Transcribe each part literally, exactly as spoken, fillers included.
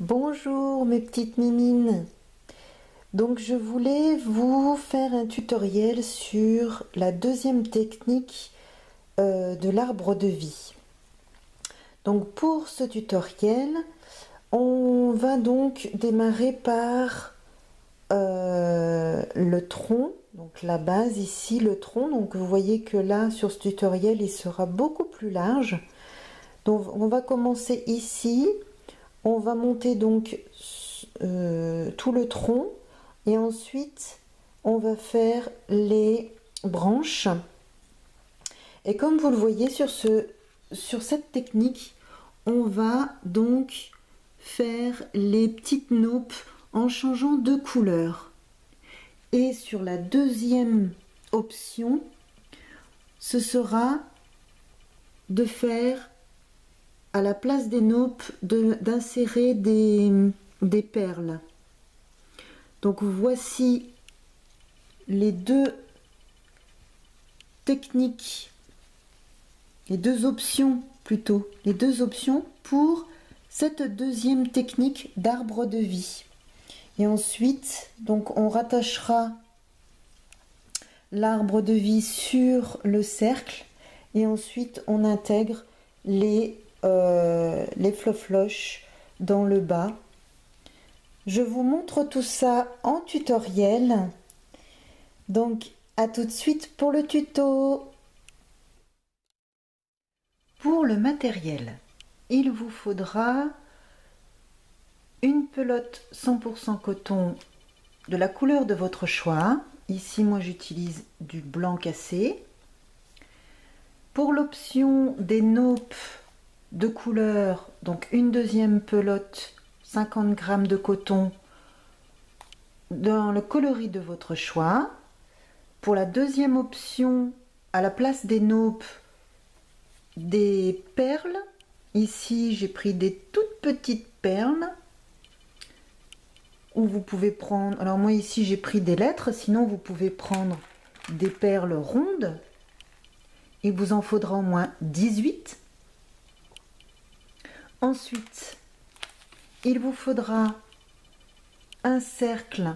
Bonjour mes petites mimines. Donc je voulais vous faire un tutoriel sur la deuxième technique euh, de l'arbre de vie. Donc pour ce tutoriel, on va donc démarrer par euh, le tronc, donc la base ici, le tronc. Donc vous voyez que là sur ce tutoriel il sera beaucoup plus large. Donc on va commencer ici. On va monter donc euh, tout le tronc et ensuite on va faire les branches. Et comme vous le voyez sur, ce, sur cette technique, on va donc faire les petites naupes en changeant de couleur. Et sur la deuxième option, ce sera de faire à la place des naupes d'insérer des, des perles. Donc voici les deux techniques, les deux options plutôt, les deux options pour cette deuxième technique d'arbre de vie. Et ensuite, donc on rattachera l'arbre de vie sur le cercle et ensuite on intègre les Euh, les flofloches dans le bas. Je vous montre tout ça en tutoriel. Donc à tout de suite pour le tuto. Pour le matériel, il vous faudra une pelote cent pour cent coton de la couleur de votre choix. Ici moi j'utilise du blanc cassé. Pour l'option des naupes de couleur, donc une deuxième pelote, cinquante grammes de coton dans le coloris de votre choix. Pour la deuxième option, à la place des naupes, des perles. Ici j'ai pris des toutes petites perles, ou vous pouvez prendre, alors moi ici j'ai pris des lettres, sinon vous pouvez prendre des perles rondes. Il vous en faudra au moins dix-huit. Ensuite, il vous faudra un cercle.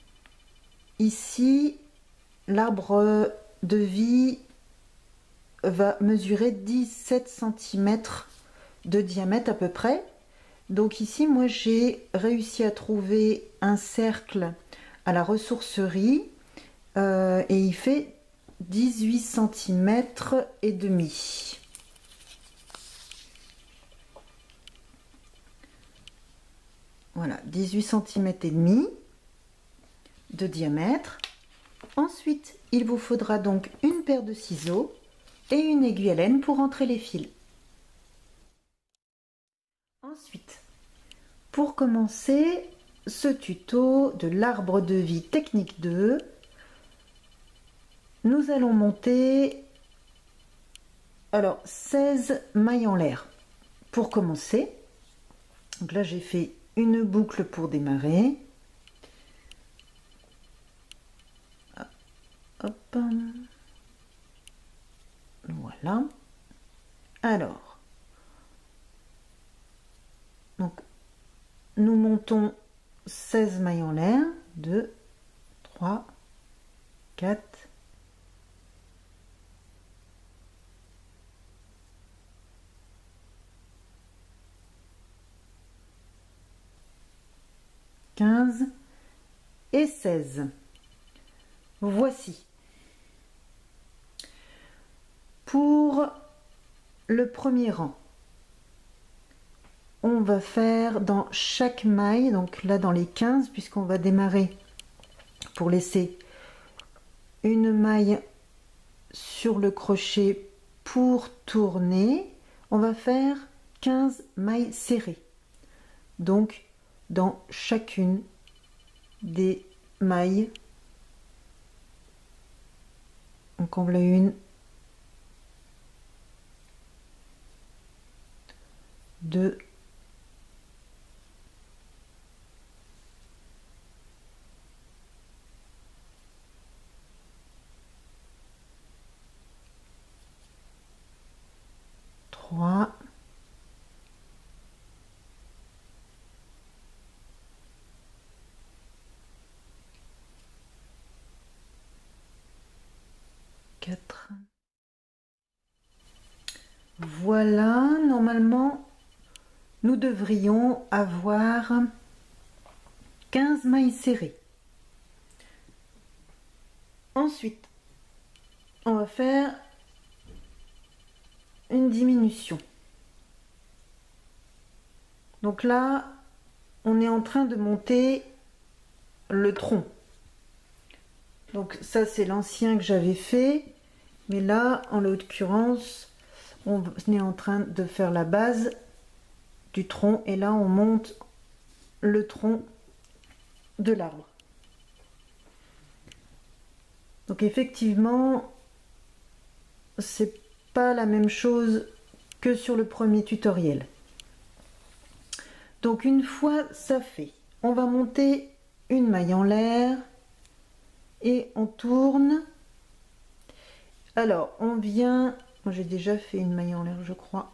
Ici, l'arbre de vie va mesurer dix-sept centimètres de diamètre à peu près. Donc ici, moi, j'ai réussi à trouver un cercle à la ressourcerie euh, et il fait dix-huit centimètres et demi. Voilà, dix-huit centimètres et demi de diamètre. Ensuite, il vous faudra donc une paire de ciseaux et une aiguille à laine pour entrer les fils. Ensuite, pour commencer ce tuto de l'arbre de vie technique deux, nous allons monter alors seize mailles en l'air. Pour commencer, donc là j'ai fait une boucle pour démarrer. Hop. Voilà. Alors, donc nous montons seize mailles en l'air. deux, trois, quatre, quinze et seize. Voici. Pour le premier rang, on va faire dans chaque maille, donc là dans les quinze, puisqu'on va démarrer pour laisser une maille sur le crochet pour tourner, on va faire quinze mailles serrées. Donc dans chacune des mailles, donc on voit une, deux, trois, voilà, normalement, nous devrions avoir quinze mailles serrées. Ensuite, on va faire une diminution. Donc là, on est en train de monter le tronc. Donc ça, c'est l'ancien que j'avais fait. Mais là, en l'occurrence, on est en train de faire la base du tronc. Et là, on monte le tronc de l'arbre. Donc effectivement, c'est pas la même chose que sur le premier tutoriel. Donc une fois ça fait, on va monter une maille en l'air et on tourne. Alors on vient, moi j'ai déjà fait une maille en l'air je crois.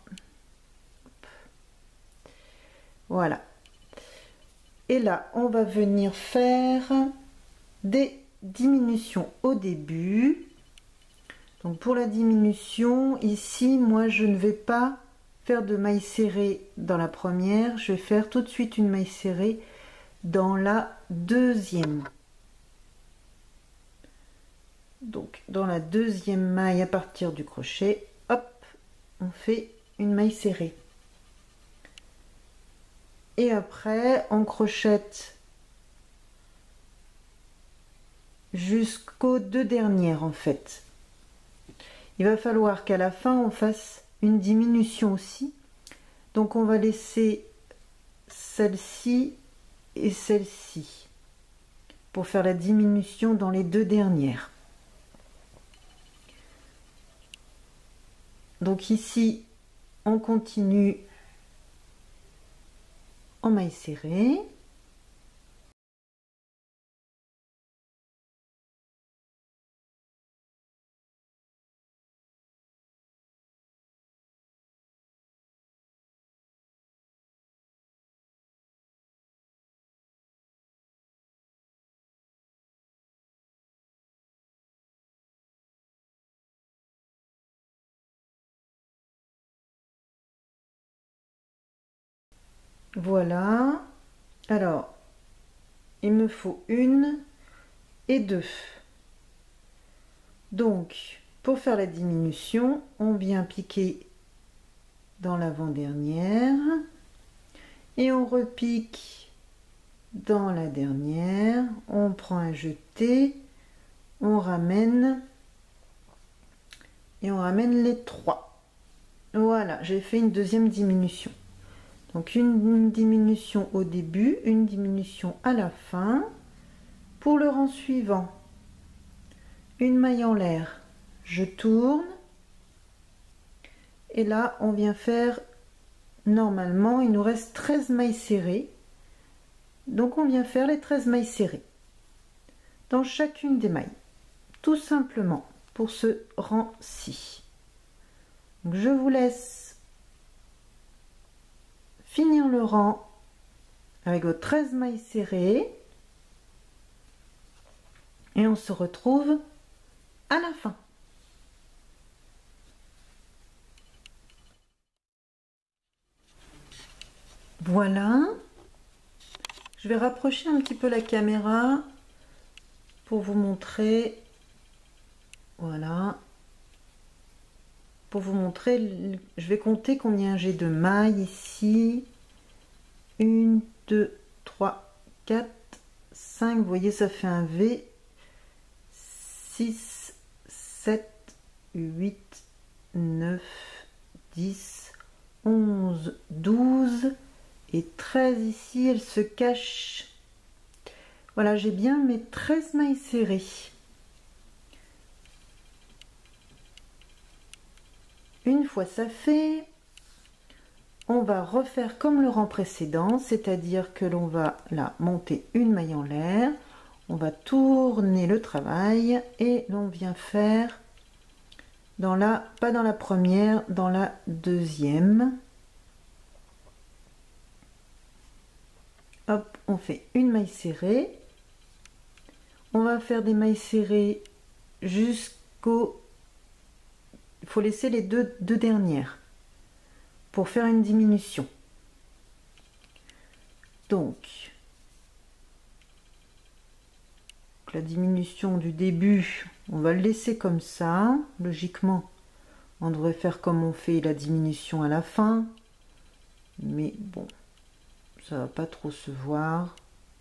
Voilà. Et là on va venir faire des diminutions au début. Donc pour la diminution, ici moi je ne vais pas faire de maille serrée dans la première, je vais faire tout de suite une maille serrée dans la deuxième. Donc dans la deuxième maille à partir du crochet, hop, on fait une maille serrée. Et après on crochette jusqu'aux deux dernières en fait. Il va falloir qu'à la fin on fasse une diminution aussi. Donc on va laisser celle-ci et celle-ci pour faire la diminution dans les deux dernières. Donc ici on continue en maille serrée. Voilà, alors il me faut une et deux. Donc pour faire la diminution, on vient piquer dans l'avant-dernière et on repique dans la dernière, on prend un jeté, on ramène et on ramène les trois. Voilà, j'ai fait une deuxième diminution. Donc une diminution au début, une diminution à la fin. Pour le rang suivant, une maille en l'air, je tourne. Et là, on vient faire, normalement, il nous reste treize mailles serrées. Donc on vient faire les treize mailles serrées dans chacune des mailles. Tout simplement pour ce rang-ci. Je vous laisse finir le rang avec vos treize mailles serrées et on se retrouve à la fin. Voilà, je vais rapprocher un petit peu la caméra pour vous montrer, voilà, pour vous montrer, je vais compter combien j'ai de mailles ici. un, deux, trois, quatre, cinq, vous voyez ça fait un V. six, sept, huit, neuf, dix, onze, douze et treize ici, elle se cache. Voilà, j'ai bien mes treize mailles serrées. Une fois ça fait, on va refaire comme le rang précédent, c'est-à-dire que l'on va là monter une maille en l'air, on va tourner le travail et l'on vient faire dans la, pas dans la première, dans la deuxième. Hop, on fait une maille serrée. On va faire des mailles serrées jusqu'au... Il faut laisser les deux, deux dernières. pour faire une diminution. Donc, la diminution du début, on va le laisser comme ça. Logiquement, on devrait faire comme on fait la diminution à la fin. Mais bon, ça va pas trop se voir.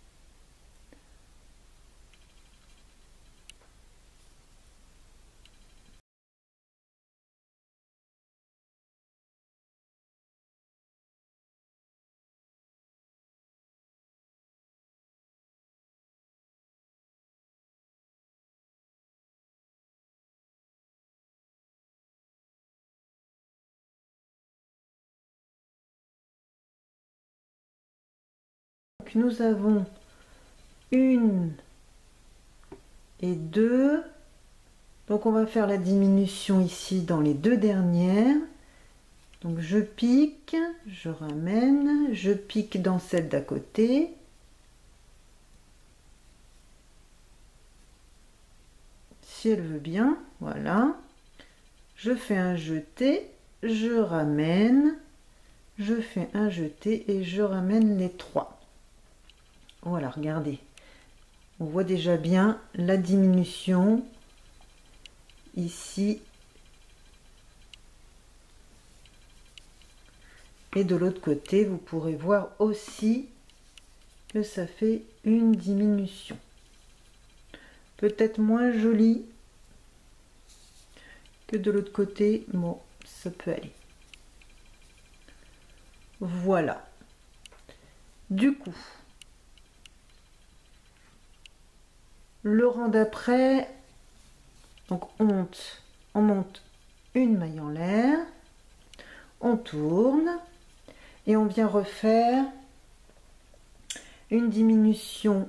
Donc nous avons une et deux. Donc on va faire la diminution ici dans les deux dernières. Donc je pique, je ramène, je pique dans celle d'à côté. Si elle veut bien, voilà. Je fais un jeté, je ramène, je fais un jeté et je ramène les trois. Voilà, regardez. On voit déjà bien la diminution ici. Et de l'autre côté, vous pourrez voir aussi que ça fait une diminution. Peut-être moins jolie que de l'autre côté. Bon, ça peut aller. Voilà. Du coup, le rang d'après, donc on monte, on monte une maille en l'air, on tourne et on vient refaire une diminution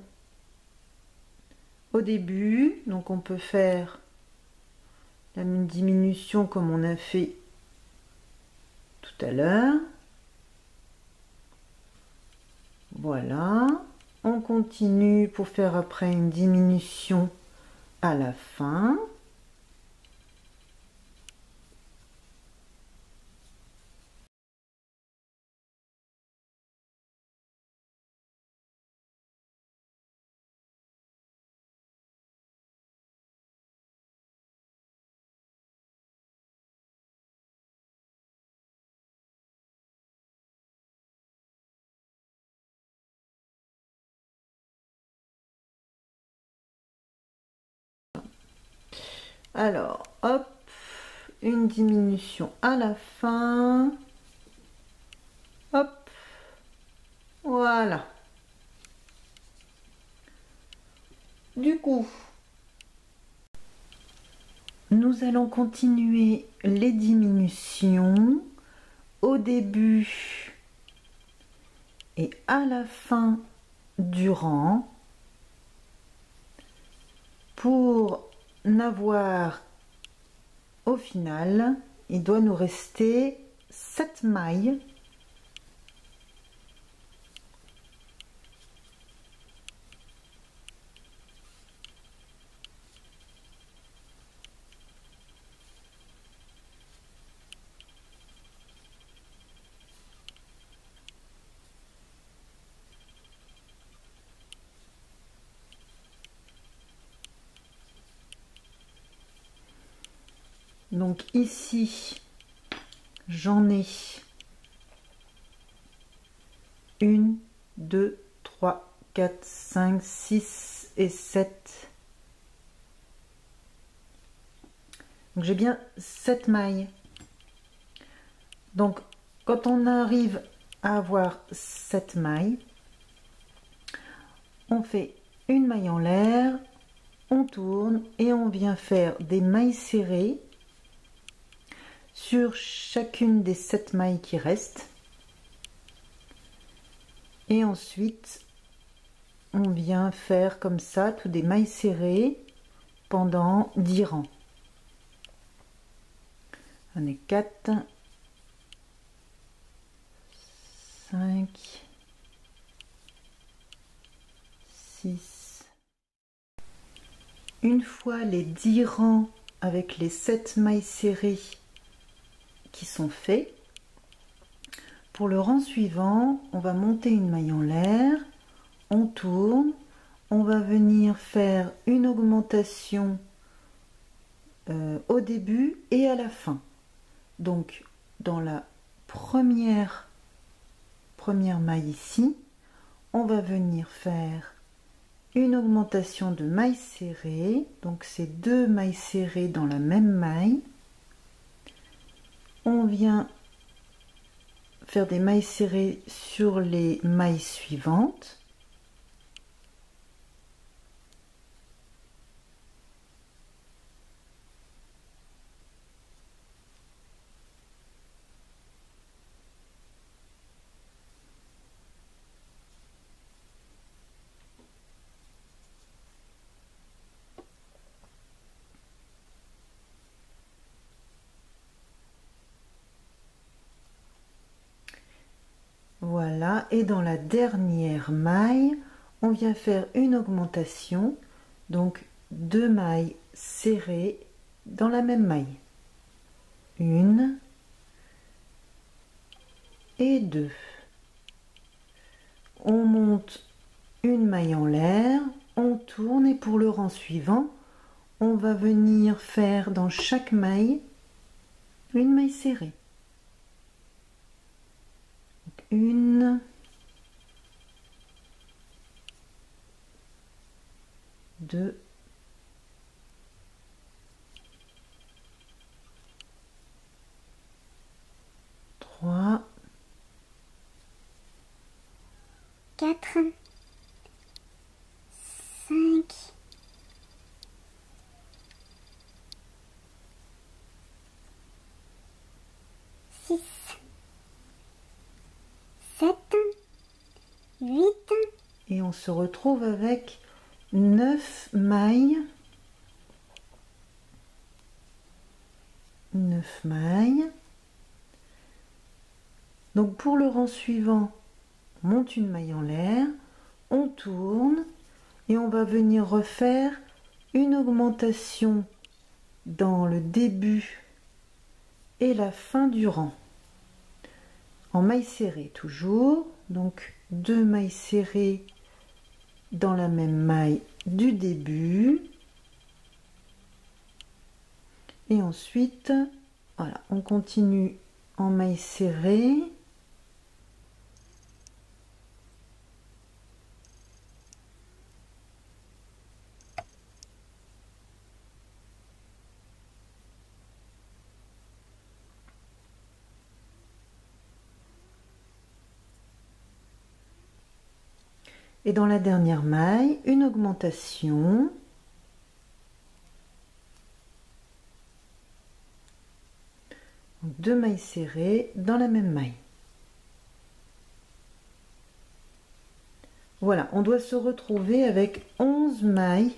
au début. Donc on peut faire la diminution comme on a fait tout à l'heure. Voilà, on continue pour faire après une diminution à la fin. Alors, hop, une diminution à la fin. Hop, voilà. Du coup, nous allons continuer les diminutions au début et à la fin du rang pour n'avoir au final, il doit nous rester sept mailles. Donc ici, j'en ai une, deux, trois, quatre, cinq, six et sept. Donc j'ai bien sept mailles. Donc quand on arrive à avoir sept mailles, on fait une maille en l'air, on tourne et on vient faire des mailles serrées sur chacune des sept mailles qui restent. Et ensuite, on vient faire comme ça, tout des mailles serrées pendant dix rangs. On est quatre, cinq, six. Une fois les dix rangs avec les sept mailles serrées qui sont faits, Pour le rang suivant, on va monter une maille en l'air, on tourne, on va venir faire une augmentation euh, au début et à la fin. Donc dans la première, première maille ici, on va venir faire une augmentation de mailles serrées, donc c'est deux mailles serrées dans la même maille. On vient faire des mailles serrées sur les mailles suivantes. Voilà, et dans la dernière maille, on vient faire une augmentation, donc deux mailles serrées dans la même maille. Une et deux. On monte une maille en l'air, on tourne et pour le rang suivant, on va venir faire dans chaque maille une maille serrée. Une, deux, trois, quatre, cinq, six, sept, huit. Et on se retrouve avec neuf mailles. neuf mailles. Donc pour le rang suivant, on monte une maille en l'air, on tourne et on va venir refaire une augmentation dans le début et la fin du rang. En maille serrée toujours, donc deux mailles serrées dans la même maille du début. Et ensuite, voilà, on continue en maille serrée. Et dans la dernière maille, une augmentation. Donc deux mailles serrées dans la même maille. Voilà, on doit se retrouver avec onze mailles.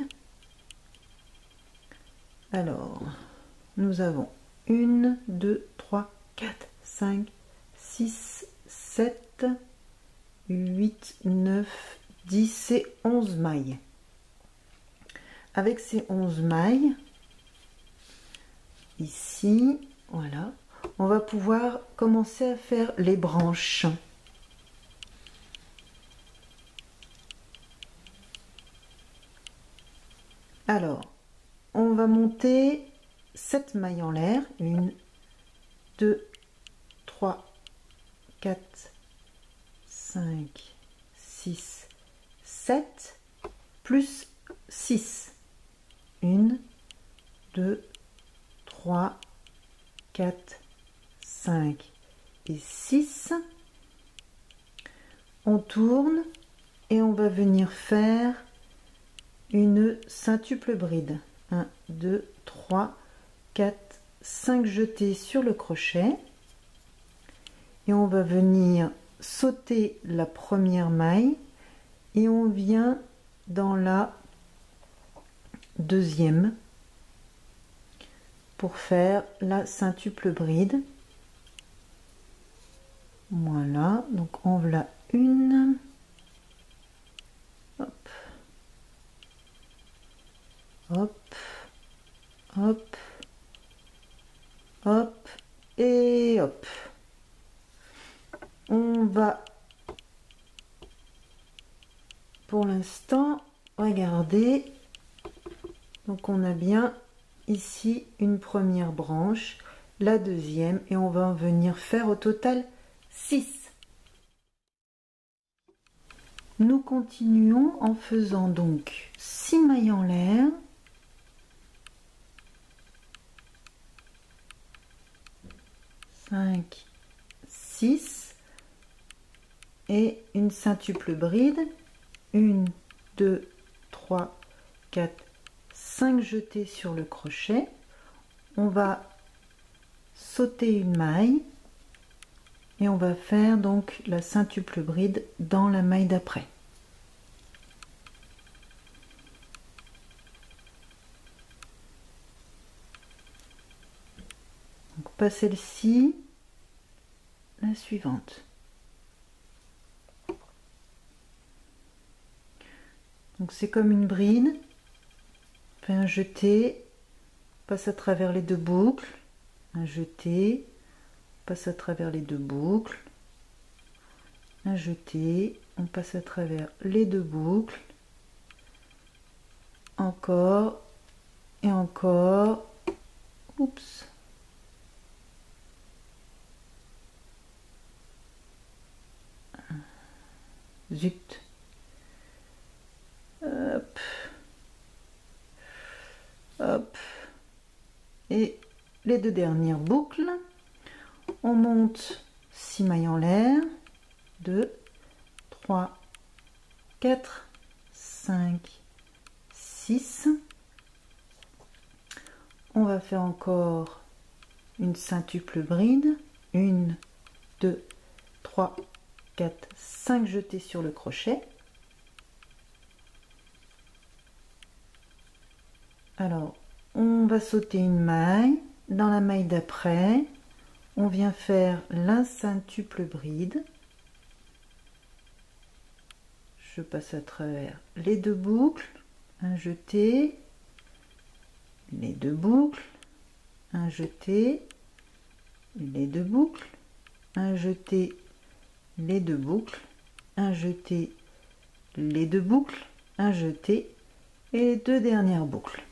Alors, nous avons une, deux, trois, quatre, cinq, six, sept, huit, neuf, dix et onze mailles. Avec ces onze mailles, ici, voilà, on va pouvoir commencer à faire les branches. Alors, on va monter sept mailles en l'air, une, deux, trois, quatre, cinq, six, sept, plus six. une, deux, trois, quatre, cinq et six. On tourne et on va venir faire une quintuple bride. un, deux, trois, quatre, cinq jetés sur le crochet. Et on va venir sauter la première maille et on vient dans la deuxième pour faire la quintuple bride. Voilà, donc on voilà une, hop, hop, hop, hop et hop. pour l'instant, regardez, donc on a bien ici une première branche, la deuxième, et on va en venir faire au total six. Nous continuons en faisant donc six mailles en l'air, cinq, six, et une centuple bride, un, deux, trois, quatre, cinq jetés sur le crochet. On va sauter une maille et on va faire donc la centuple bride dans la maille d'après. Donc pas celle-ci, la suivante. Donc c'est comme une bride, on fait un jeté, passe à travers les deux boucles, un jeté, passe à travers les deux boucles, un jeté, on passe à travers les deux boucles, encore et encore, oups, zut, hop, hop, et les deux dernières boucles, on monte six mailles en l'air, deux, trois, quatre, cinq, six, on va faire encore une centuple bride, un, deux, trois, quatre, cinq jetés sur le crochet. Alors, on va sauter une maille, dans la maille d'après, on vient faire la centuple bride. Je passe à travers les deux boucles, un jeté, les deux boucles, un jeté, les deux boucles, un jeté, les deux boucles, un jeté, les deux boucles, un jeté et les deux dernières boucles.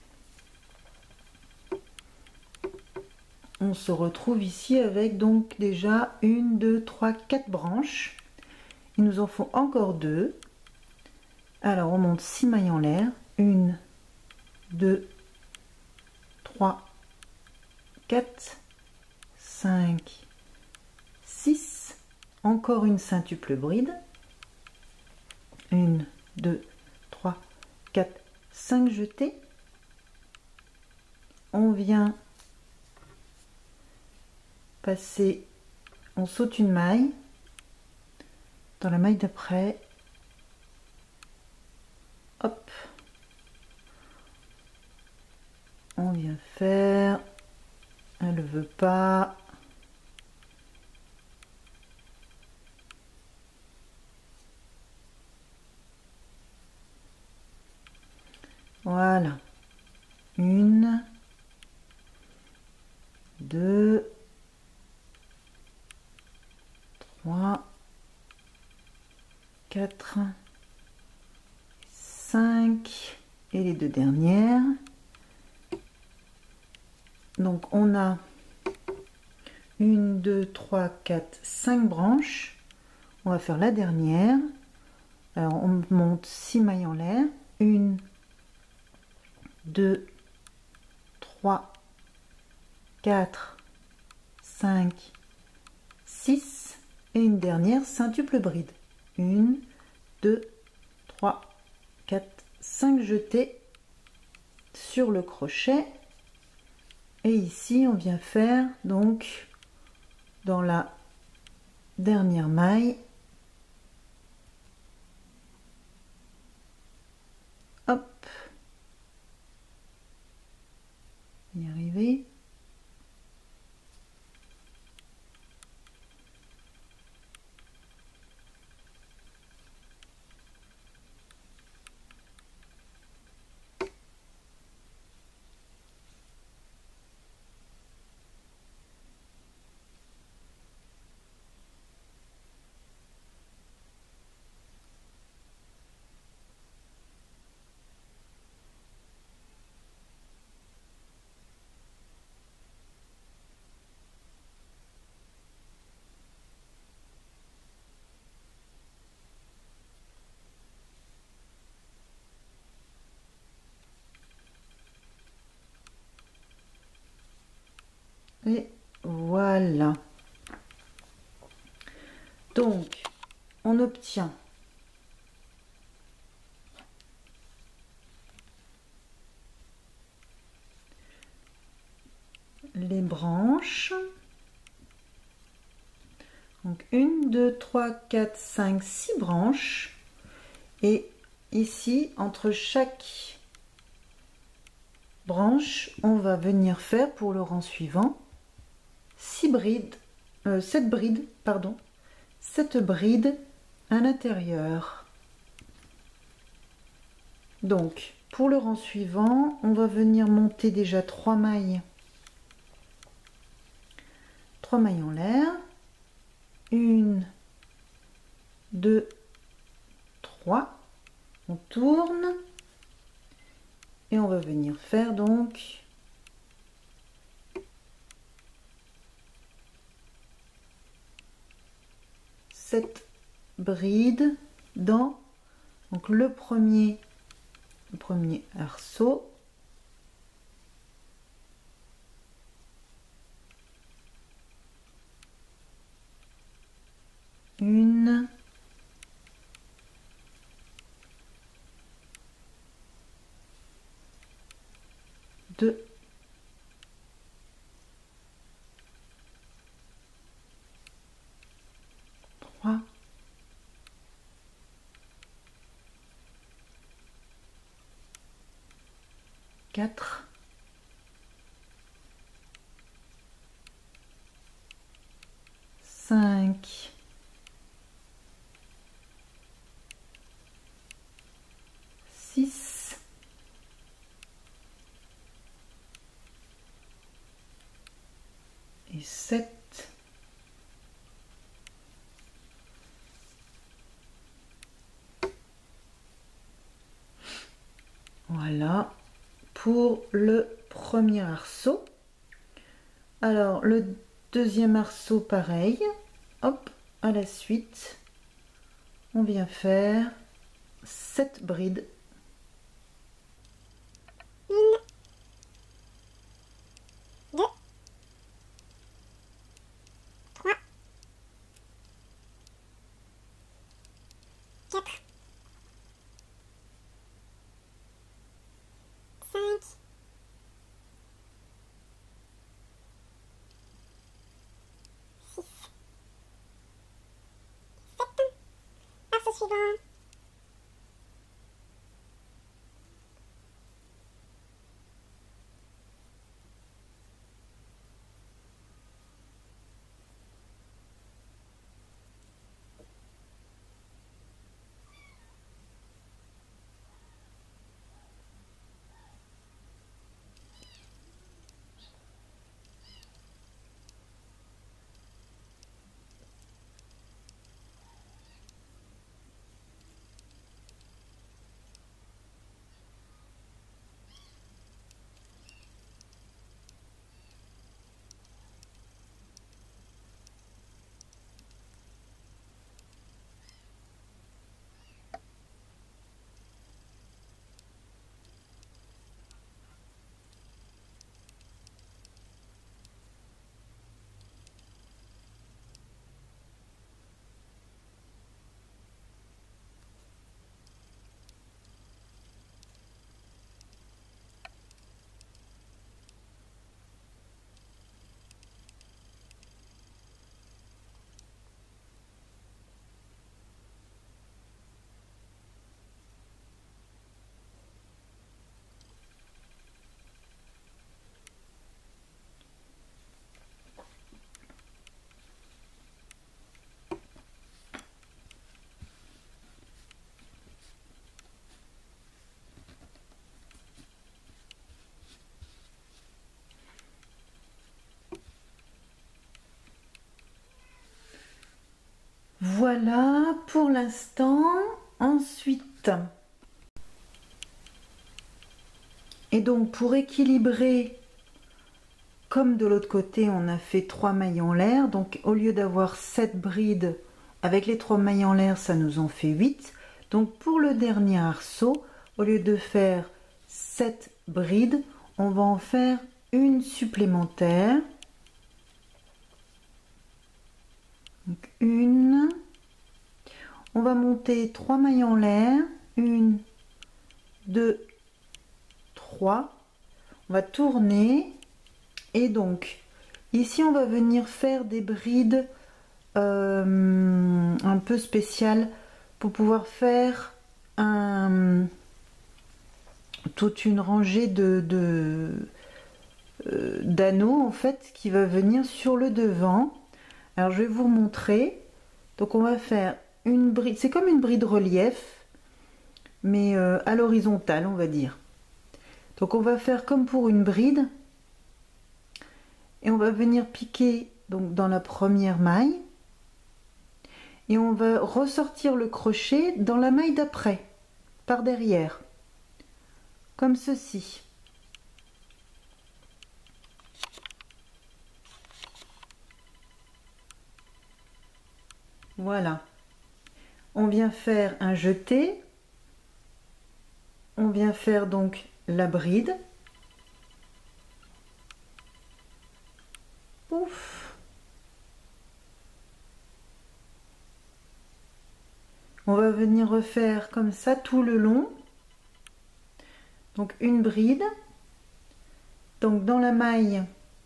On se retrouve ici avec donc déjà une, deux, trois, quatre branches. Il nous en faut encore deux. Alors on monte six mailles en l'air, un, deux, trois, quatre, cinq, six, encore une centuple bride, un, deux, trois, quatre, cinq jetés, on vient passer, on saute une maille, dans la maille d'après, hop, on vient faire, elle ne veut pas, voilà, une, deux, trois, quatre, cinq et les deux dernières. Donc on a une, deux, trois, quatre, cinq branches. On va faire la dernière. Alors on monte six mailles en l'air, un, deux, trois, quatre, cinq, six et une dernière centuple bride, un, deux, trois, quatre, cinq jetés sur le crochet. Et ici on vient faire donc dans la dernière maille, hop, y arriver, Et voilà. Donc, on obtient les branches. Donc, une, deux, trois, quatre, cinq, six branches. Et ici, entre chaque branche, on va venir faire pour le rang suivant six brides, euh, sept brides, pardon, sept brides à l'intérieur. Donc, pour le rang suivant, on va venir monter déjà trois mailles, trois mailles en l'air, une, deux, trois, on tourne et on va venir faire donc sept brides dans donc le premier le premier arceau. Une, deux, trois, quatre, cinq, six, et sept. Voilà pour le premier arceau. Alors le deuxième arceau pareil, hop, à la suite on vient faire sept brides. Une, deux, trois, quatre, cinq, six, sept. Arceau suivant. Voilà pour l'instant. Ensuite, et donc pour équilibrer, comme de l'autre côté on a fait trois mailles en l'air, donc au lieu d'avoir sept brides avec les trois mailles en l'air, ça nous en fait huit. Donc pour le dernier arceau, au lieu de faire sept brides, on va en faire une supplémentaire. Donc une, on va monter trois mailles en l'air, une, deux, trois, on va tourner et donc ici on va venir faire des brides euh, un peu spéciales pour pouvoir faire un, toute une rangée de, de euh, d'anneaux en fait qui va venir sur le devant. Alors je vais vous montrer. Donc on va faire une bride, c'est comme une bride relief mais euh, à l'horizontale on va dire. Donc on va faire comme pour une bride et on va venir piquer donc dans la première maille et on va ressortir le crochet dans la maille d'après par derrière comme ceci. Voilà, on vient faire un jeté, on vient faire donc la bride. Ouf. On va venir refaire comme ça tout le long. Donc une bride. Donc dans la maille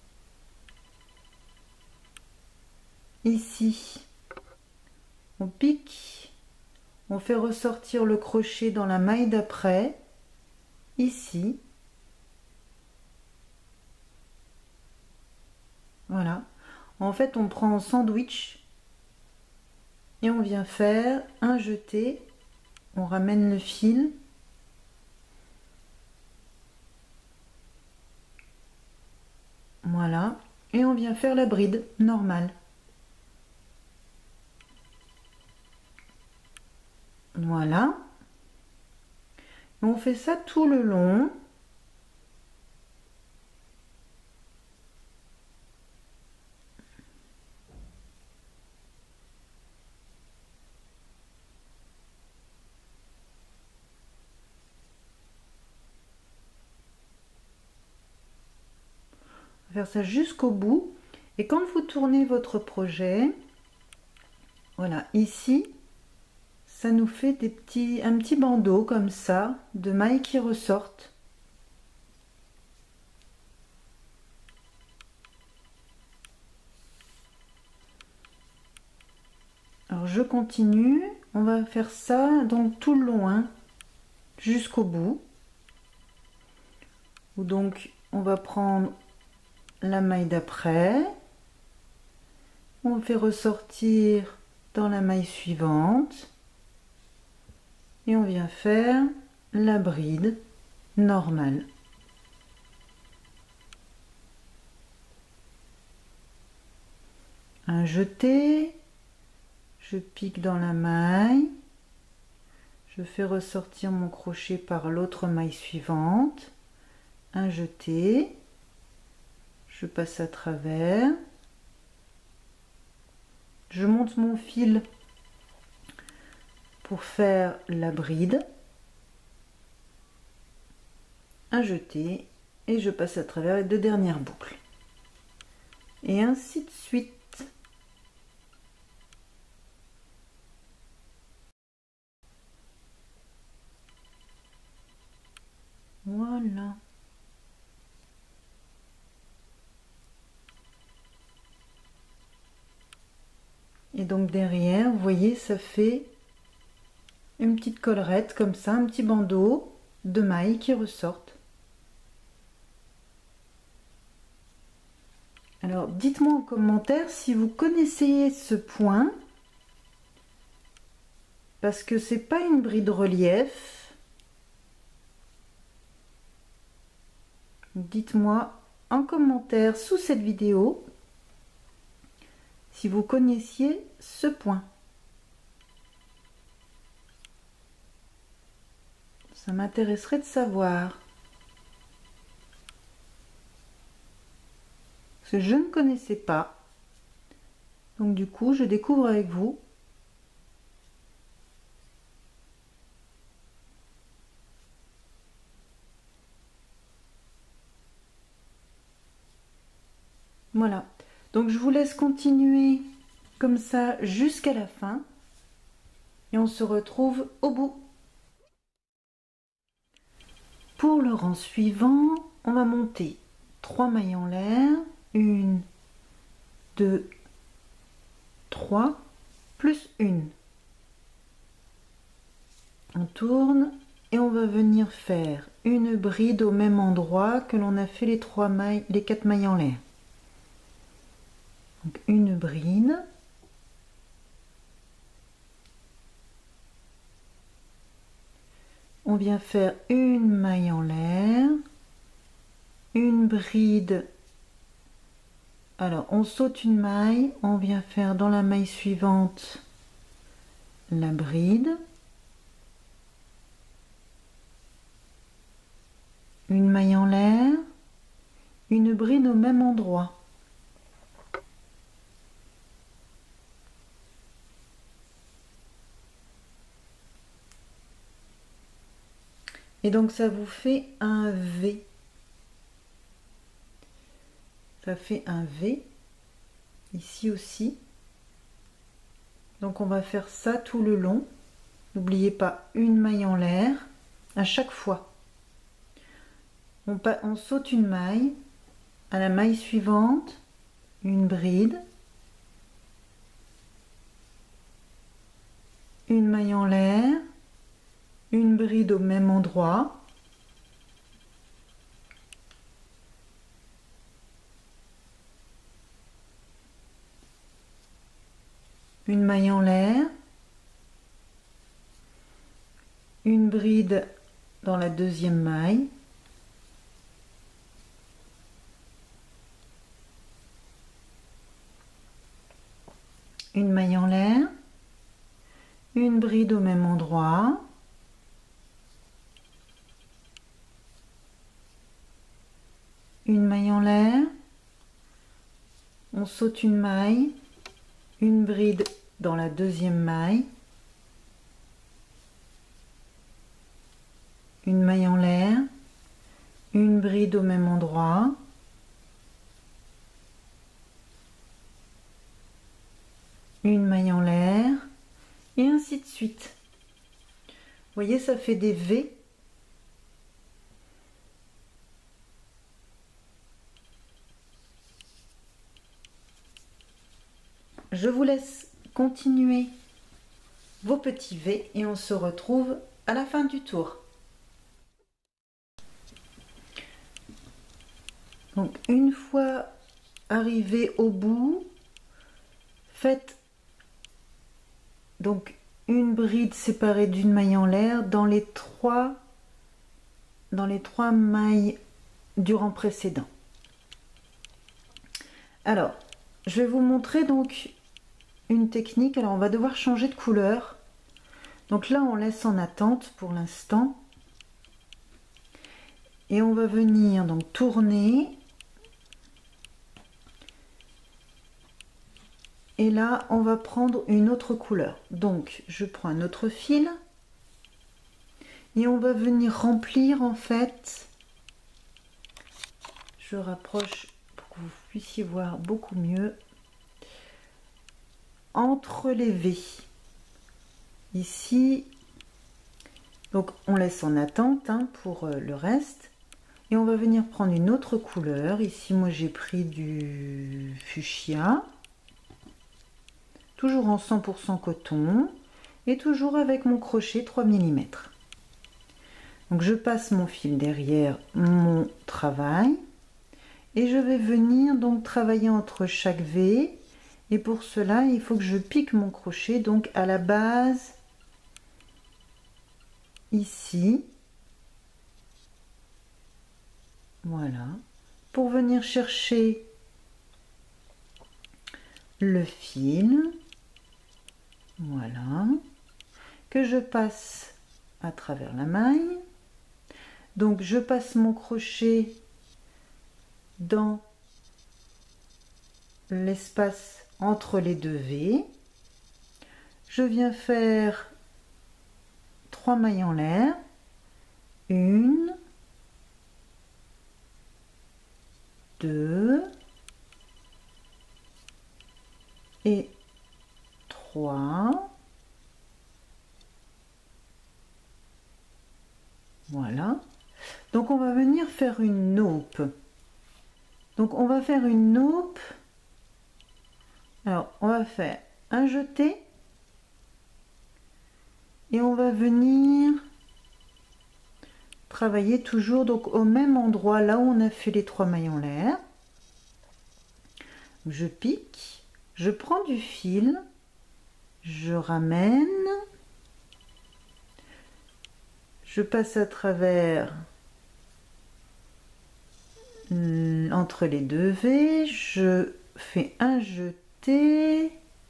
ici, on pique, on fait ressortir le crochet dans la maille d'après, ici. Voilà. En fait, on prend en sandwich et on vient faire un jeté. On ramène le fil. Voilà. Et on vient faire la bride normale. Voilà. On fait ça tout le long. Faire ça jusqu'au bout et quand vous tournez votre projet, voilà, ici ça nous fait des petits un petit bandeau comme ça de mailles qui ressortent. Alors je continue, on va faire ça donc tout le long, hein, jusqu'au bout. Ou donc on va prendre la maille d'après, on fait ressortir dans la maille suivante et on vient faire la bride normale. Un jeté, je pique dans la maille, je fais ressortir mon crochet par l'autre maille suivante, un jeté, je passe à travers, je monte mon fil pour faire la bride, un jeté et je passe à travers les deux dernières boucles et ainsi de suite. Voilà. Et donc derrière, vous voyez, ça fait une petite collerette comme ça, un petit bandeau de mailles qui ressortent. Alors dites-moi en commentaire si vous connaissez ce point, parce que c'est pas une bride relief. Dites-moi en commentaire sous cette vidéo si vous connaissiez ce point. Ça m'intéresserait de savoir. Parce que je ne connaissais pas. Donc du coup, je découvre avec vous. Voilà. Donc je vous laisse continuer comme ça jusqu'à la fin et on se retrouve au bout. Pour le rang suivant, on va monter trois mailles en l'air, une, deux, trois, plus une. On tourne et on va venir faire une bride au même endroit que l'on a fait les trois mailles, les quatre mailles en l'air. Donc une bride. On vient faire une maille en l'air, une bride. Alors on saute une maille, on vient faire dans la maille suivante la bride. Une maille en l'air, une bride au même endroit. Et donc ça vous fait un V. Ça fait un V ici aussi. Donc on va faire ça tout le long. N'oubliez pas une maille en l'air à chaque fois. On, on saute une maille, à la maille suivante, une bride, une maille en l'air, une bride au même endroit, une maille en l'air, une bride dans la deuxième maille, une maille en l'air, une bride au même endroit, une maille en l'air, on saute une maille, une bride dans la deuxième maille, une maille en l'air, une bride au même endroit, une maille en l'air, et ainsi de suite. Vous voyez, ça fait des V. Je vous laisse continuer vos petits V et on se retrouve à la fin du tour. Donc une fois arrivé au bout, faites donc une bride séparée d'une maille en l'air dans les trois dans les trois mailles du rang précédent. Alors, je vais vous montrer donc une technique. Alors on va devoir changer de couleur. Donc là on laisse en attente pour l'instant. Et on va venir donc tourner. Et là on va prendre une autre couleur. Donc je prends un autre fil. Et on va venir remplir en fait. Je rapproche pour que vous puissiez voir beaucoup mieux. Entre les V. Ici, donc on laisse en attente hein, pour le reste. Et on va venir prendre une autre couleur. Ici, moi j'ai pris du fuchsia. Toujours en cent pour cent coton. Et toujours avec mon crochet trois millimètres. Donc je passe mon fil derrière mon travail. Et je vais venir donc travailler entre chaque V. Et pour cela, il faut que je pique mon crochet donc à la base, ici. Voilà. Pour venir chercher le fil. Voilà. Que je passe à travers la maille. Donc je passe mon crochet dans l'espace entre les deux V. Je viens faire trois mailles en l'air, une, deux et trois. Voilà. Donc on va venir faire une naupe. Donc on va faire une naupe. Alors on va faire un jeté. Et on va venir travailler toujours donc au même endroit, là où on a fait les trois mailles en l'air. Je pique, je prends du fil, je ramène, je passe à travers entre les deux V, je fais un jeté,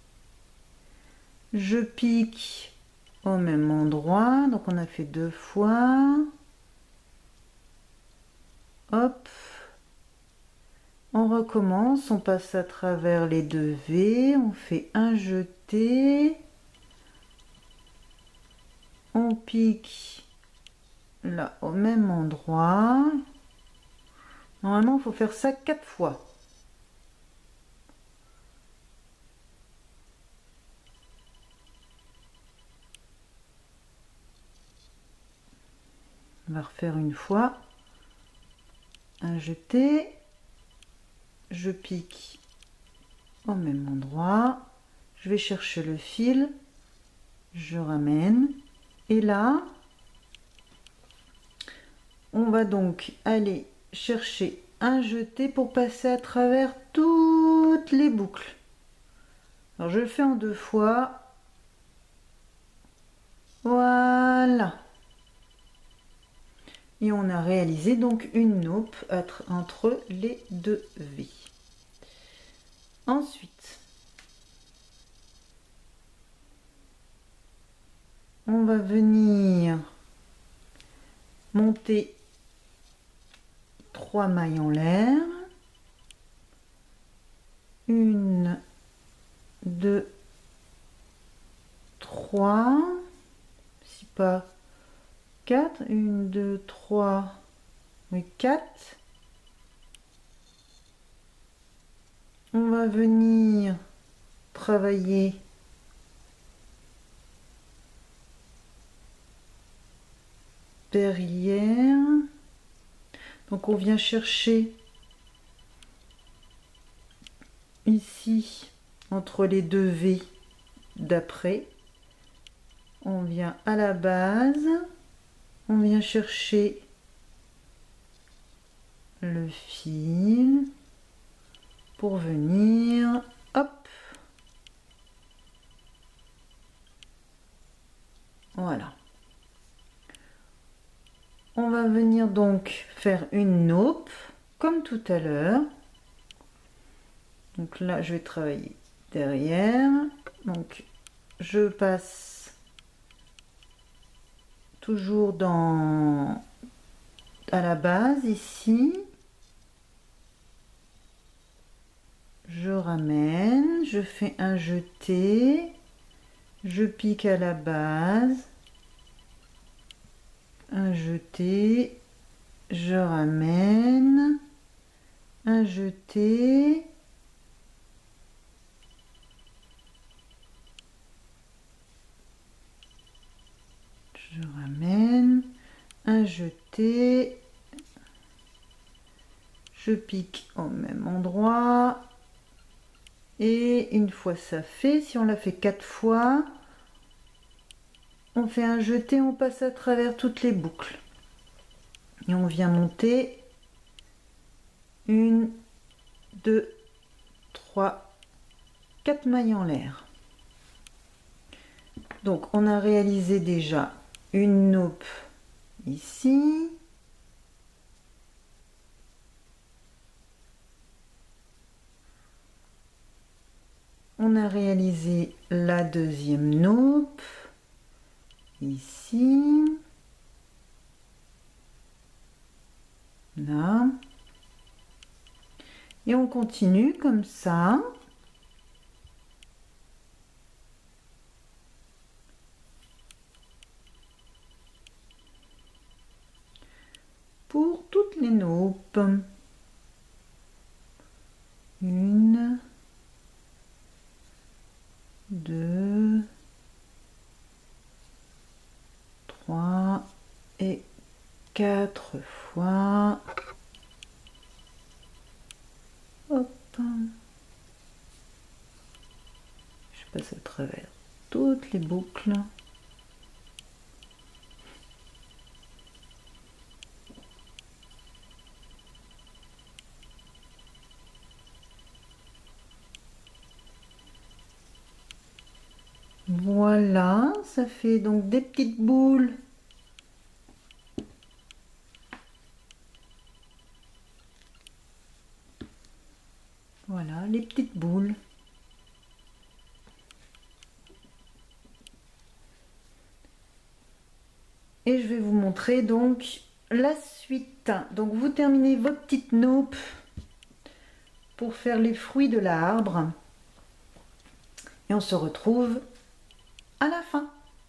je pique au même endroit, donc on a fait deux fois, hop, on recommence, on passe à travers les deux V, on fait un jeté, on pique là au même endroit. Normalement il faut faire ça quatre fois. On va refaire une fois, un jeté, je pique au même endroit, je vais chercher le fil, je ramène, et là on va donc aller chercher un jeté pour passer à travers toutes les boucles. Alors je le fais en deux fois, voilà. Et on a réalisé donc une naupe entre les deux V. Ensuite, on va venir monter trois mailles en l'air. Une, deux, trois. Si pas quatre, une, deux, trois, oui, quatre. On va venir travailler derrière. Donc on vient chercher ici entre les deux V d'après. On vient à la base. On vient chercher le fil pour venir, hop, voilà. On va venir donc faire une naupe comme tout à l'heure. Donc là je vais travailler derrière, donc je passe toujours dans à la base ici, je ramène, je fais un jeté, je pique à la base, un jeté, je ramène, un jeté, je ramène, un jeté, je pique au même endroit, et une fois ça fait, si on l'a fait quatre fois, on fait un jeté, on passe à travers toutes les boucles et on vient monter une, deux, trois, quatre mailles en l'air. Donc on a réalisé déjà une naupe ici, on a réalisé la deuxième naupe ici, là, et on continue comme ça. Pour toutes les naupes. Une, deux, fois et quatre fois. Hop. Je passe à travers toutes les boucles. Voilà, ça fait donc des petites boules. Voilà, les petites boules. Et je vais vous montrer donc la suite. Donc vous terminez votre petite nappe pour faire les fruits de l'arbre. Et on se retrouve à la fin.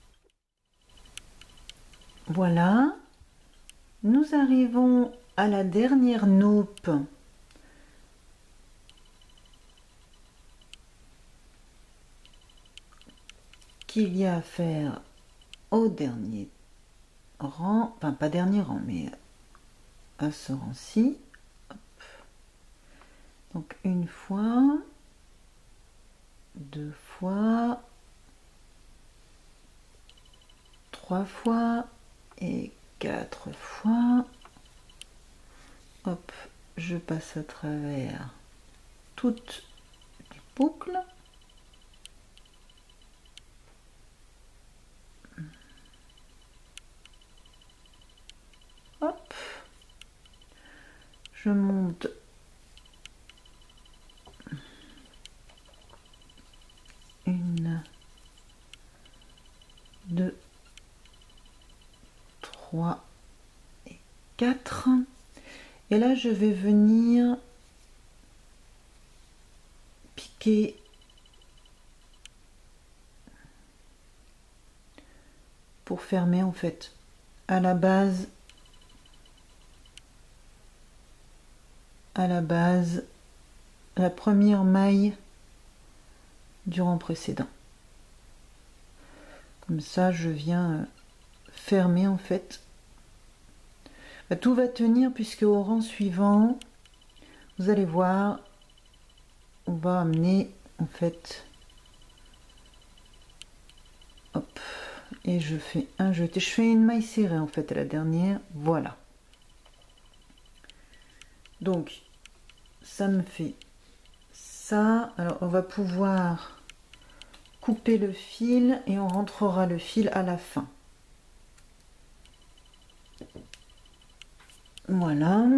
Voilà, nous arrivons à la dernière nappe qu'il y a à faire au dernier rang, enfin pas dernier rang, mais à ce rang-ci. Donc une fois, deux fois, trois fois et quatre fois. Hop, je passe à travers toutes les boucles. Hop, je monte une, deux, trois et quatre. Et là, je vais venir piquer pour fermer en fait à la base, à la base, la première maille du rang précédent. Comme ça, je viens fermer en fait. Bah, tout va tenir puisque au rang suivant, vous allez voir, on va amener en fait, hop, et je fais un jeté. Je fais une maille serrée en fait à la dernière, voilà. Donc, ça me fait ça. Alors, on va pouvoir couper le fil et on rentrera le fil à la fin. Voilà.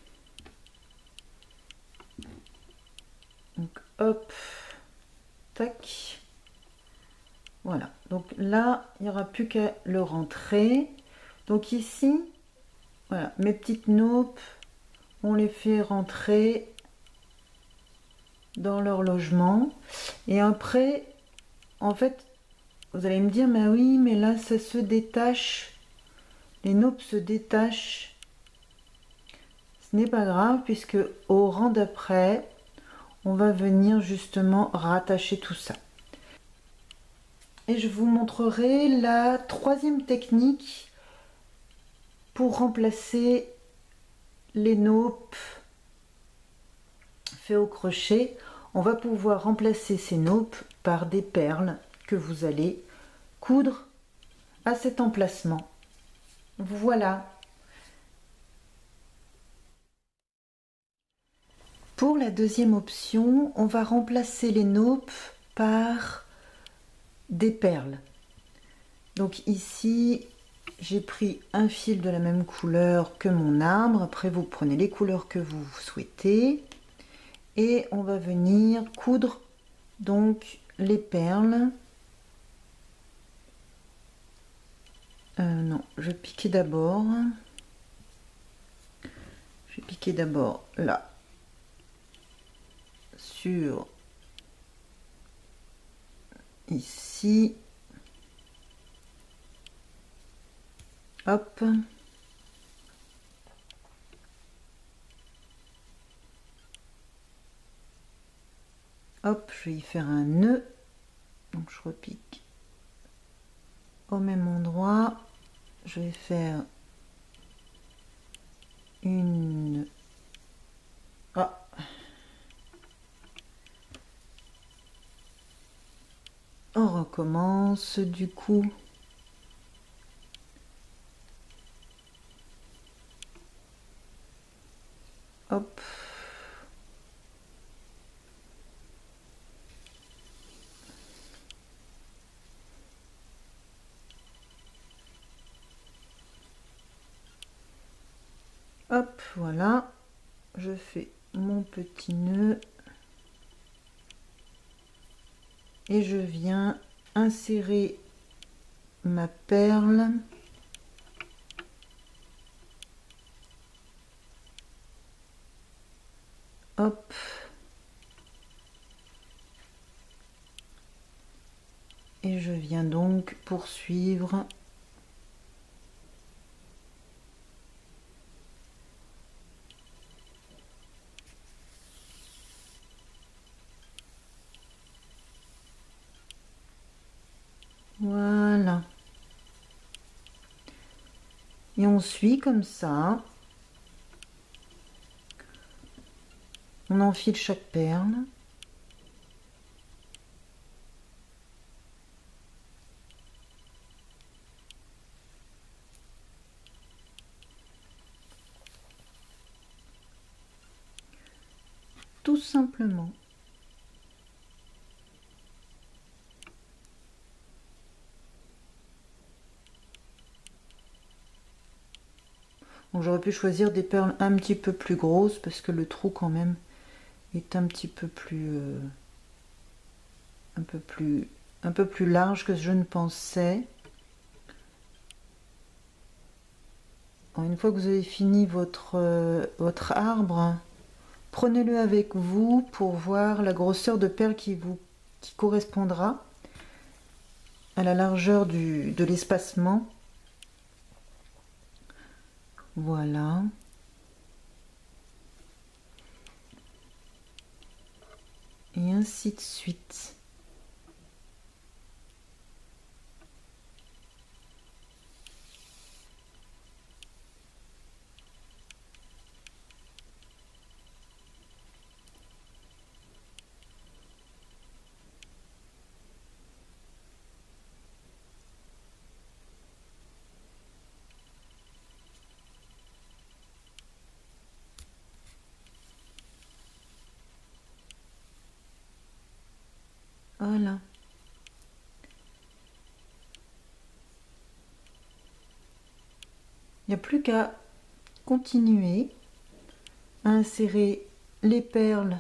Donc, hop, tac. Voilà. Donc là, il n'y aura plus qu'à le rentrer. Donc ici, voilà, mes petites nappes, on les fait rentrer dans leur logement. Et après, en fait, vous allez me dire, mais oui, mais là, ça se détache. Les nappes se détachent. Ce n'est pas grave, puisque au rang d'après, on va venir justement rattacher tout ça. Et je vous montrerai la troisième technique pour remplacer les nappes faits au crochet. On va pouvoir remplacer ces nappes par des perles que vous allez coudre à cet emplacement. Voilà. Pour la deuxième option, on va remplacer les nappes par des perles. Donc ici, j'ai pris un fil de la même couleur que mon arbre. Après, vous prenez les couleurs que vous souhaitez. Et on va venir coudre donc les perles. Euh, non, je vais piquer d'abord. Je vais piquer d'abord là. Sur ici. Hop. Hop, je vais y faire un nœud. Donc je repique au même endroit. je vais faire une... Ah. On recommence du coup. Hop. Hop, voilà. Je fais mon petit nœud. Et je viens insérer ma perle. Hop. Et je viens donc poursuivre voilà. Et on suit comme ça. On enfile chaque perle. Tout simplement. J'aurais pu choisir des perles un petit peu plus grosses parce que le trou quand même est un petit peu plus euh, un peu plus un peu plus large que je ne pensais. Alors, une fois que vous avez fini votre euh, votre arbre, prenez-le avec vous pour voir la grosseur de perle qui vous qui correspondra à la largeur du, de l'espacement. Voilà. Et ainsi de suite. Voilà. Il n'y a plus qu'à continuer à insérer les perles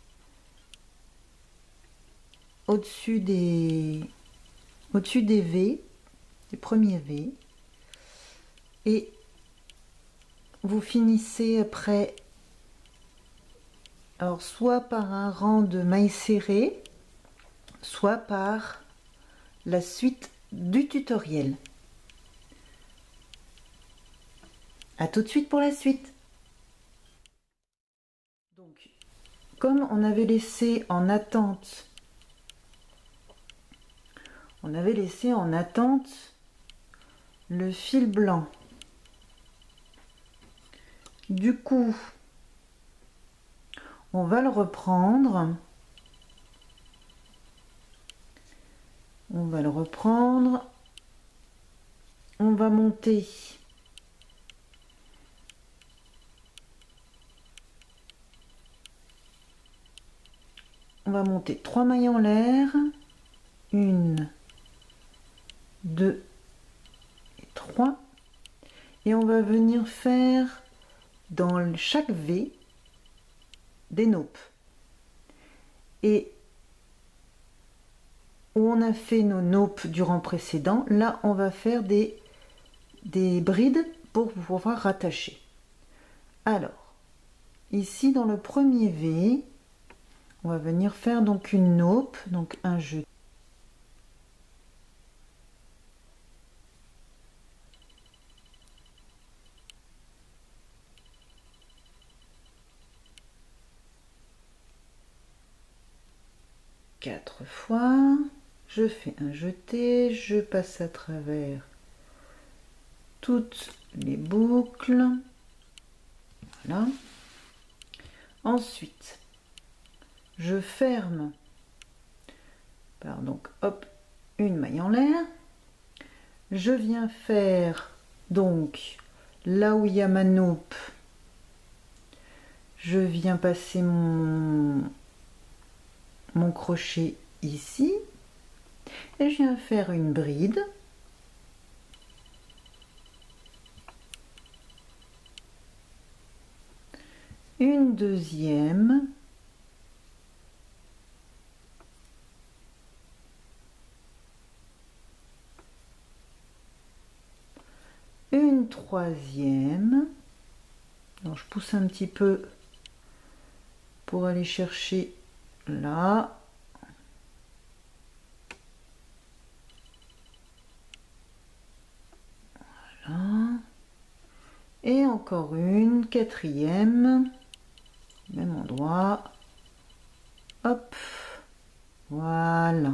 au-dessus des au-dessus des V, des premiers V, et vous finissez après, alors soit par un rang de mailles serrées, soit par la suite du tutoriel. À tout de suite pour la suite. Donc, comme on avait laissé en attente, on avait laissé en attente le fil blanc. Du coup, on va le reprendre. On va le reprendre. On va monter on va monter trois mailles en l'air. Une, deux et trois. Et on va venir faire dans chaque V des naupes. Et où on a fait nos naupes du rang précédent, là on va faire des, des brides pour pouvoir rattacher. Alors, ici dans le premier V, on va venir faire donc une naupe, donc un jeté. Quatre fois, je fais un jeté, je passe à travers toutes les boucles. Voilà. Ensuite, je ferme par donc hop une maille en l'air. Je viens faire donc là où il y a ma naupe, je viens passer mon, mon crochet ici et je viens faire une bride. Une deuxième. Une troisième. Alors je pousse un petit peu pour aller chercher là. Voilà. Et encore une quatrième. Même endroit. Hop. Voilà.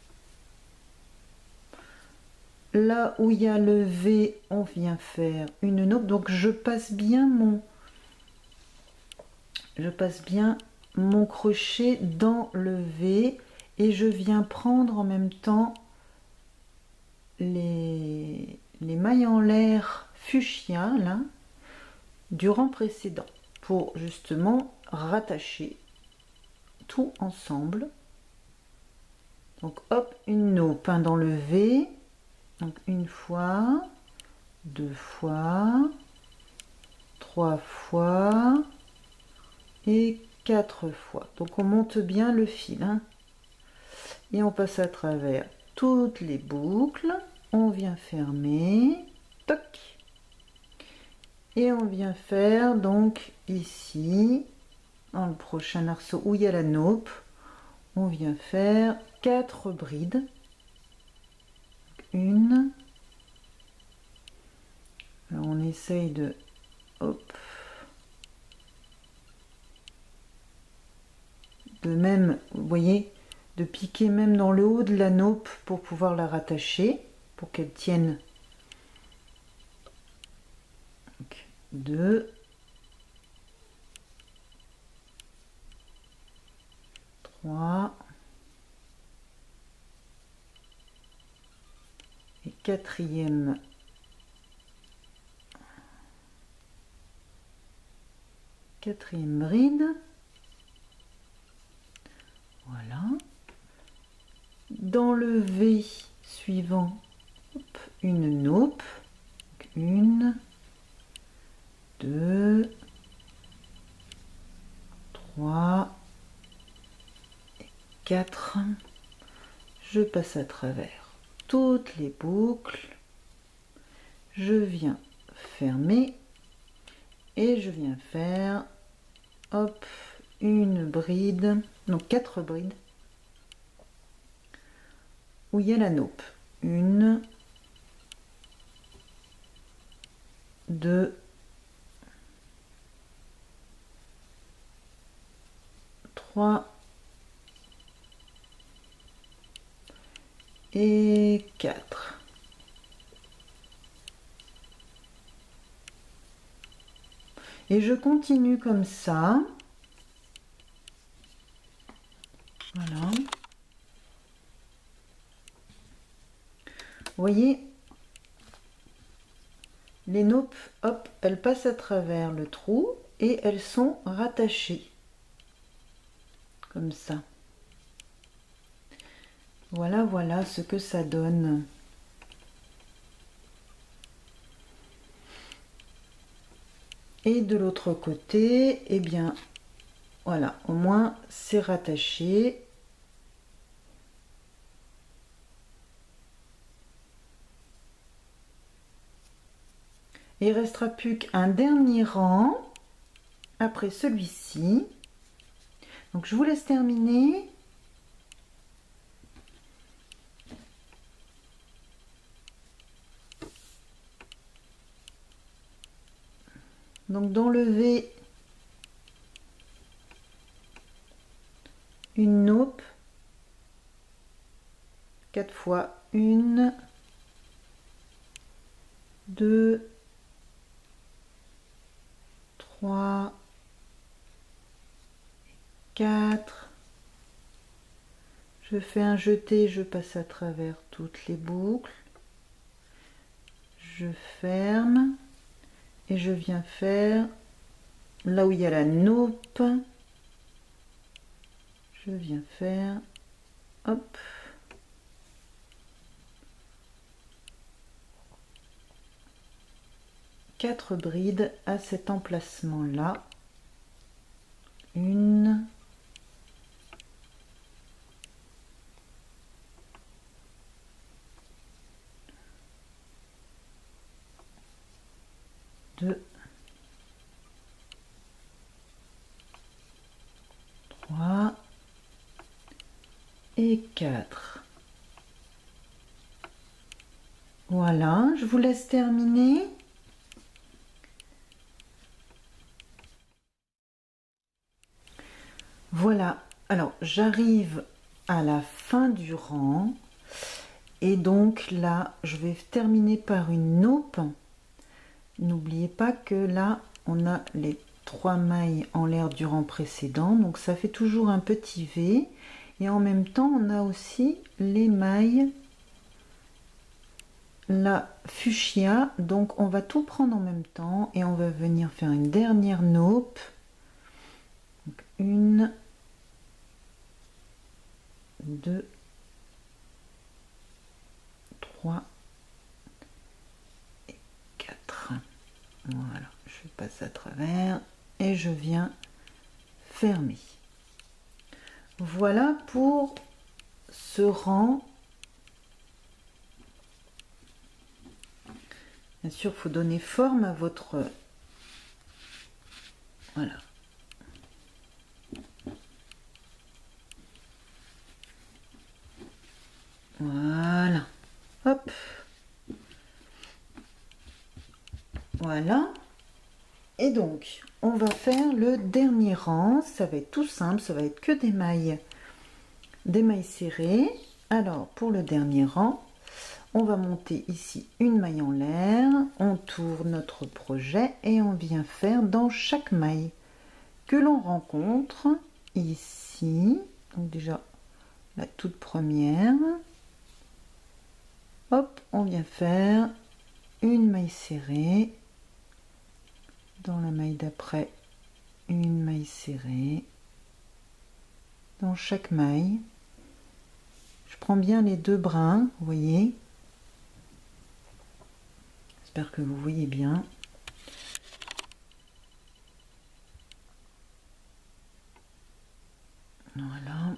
Là où il y a le V, on vient faire une naupe. Donc je passe bien mon je passe bien mon crochet dans le V et je viens prendre en même temps les, les mailles en l'air fuchsia là du rang précédent pour justement rattacher tout ensemble. Donc hop, une naupe hein, dans le V. Donc une fois, deux fois, trois fois et quatre fois. Donc on monte bien le fil hein, et on passe à travers toutes les boucles. On vient fermer, toc, et on vient faire donc ici, dans le prochain arceau où il y a la naupe, on vient faire quatre brides. Une. Alors on essaye de hop, de même, vous voyez, de piquer même dans le haut de la naupe pour pouvoir la rattacher, pour qu'elle tienne. Donc, deux, trois et quatrième. Quatrième bride. Voilà. Dans le V suivant, hop, une naupe. Une, deux, trois, quatre. Je passe à travers toutes les boucles. Je viens fermer et je viens faire hop une bride, donc quatre brides où il y a la naupe. Une, deux, trois et quatre. Et je continue comme ça. Voilà. Vous voyez, les naupes, hop, elles passent à travers le trou et elles sont rattachées. Comme ça. Voilà, voilà ce que ça donne. Et de l'autre côté, eh bien, voilà, au moins c'est rattaché. Il ne restera plus qu'un dernier rang après celui-ci. Donc je vous laisse terminer. Donc dans le V, une naupe, quatre fois, une, deux, trois, quatre. Je fais un jeté, je passe à travers toutes les boucles. Je ferme et je viens faire là où il y a la naupe. Je viens faire, hop, quatre brides à cet emplacement là. Une, deux, trois et quatre. Voilà, je vous laisse terminer. Voilà, alors j'arrive à la fin du rang et donc là je vais terminer par une naupe. N'oubliez pas que là on a les trois mailles en l'air du rang précédent, donc ça fait toujours un petit V et en même temps on a aussi les mailles la fuchsia, donc on va tout prendre en même temps et on va venir faire une dernière naupe. Donc une, deux, trois et quatre. Voilà, je passe à travers et je viens fermer. Voilà pour ce rang. Bien sûr, il faut donner forme à votre... Voilà. Voilà. Hop. Voilà. Et donc, on va faire le dernier rang. Ça va être tout simple. Ça va être que des mailles, des mailles serrées. Alors, pour le dernier rang, on va monter ici une maille en l'air. On tourne notre projet et on vient faire dans chaque maille que l'on rencontre ici. Donc déjà, la toute première. Hop, on vient faire une maille serrée. Dans la maille d'après, une maille serrée. Dans chaque maille, je prends bien les deux brins, vous voyez. J'espère que vous voyez bien. Voilà.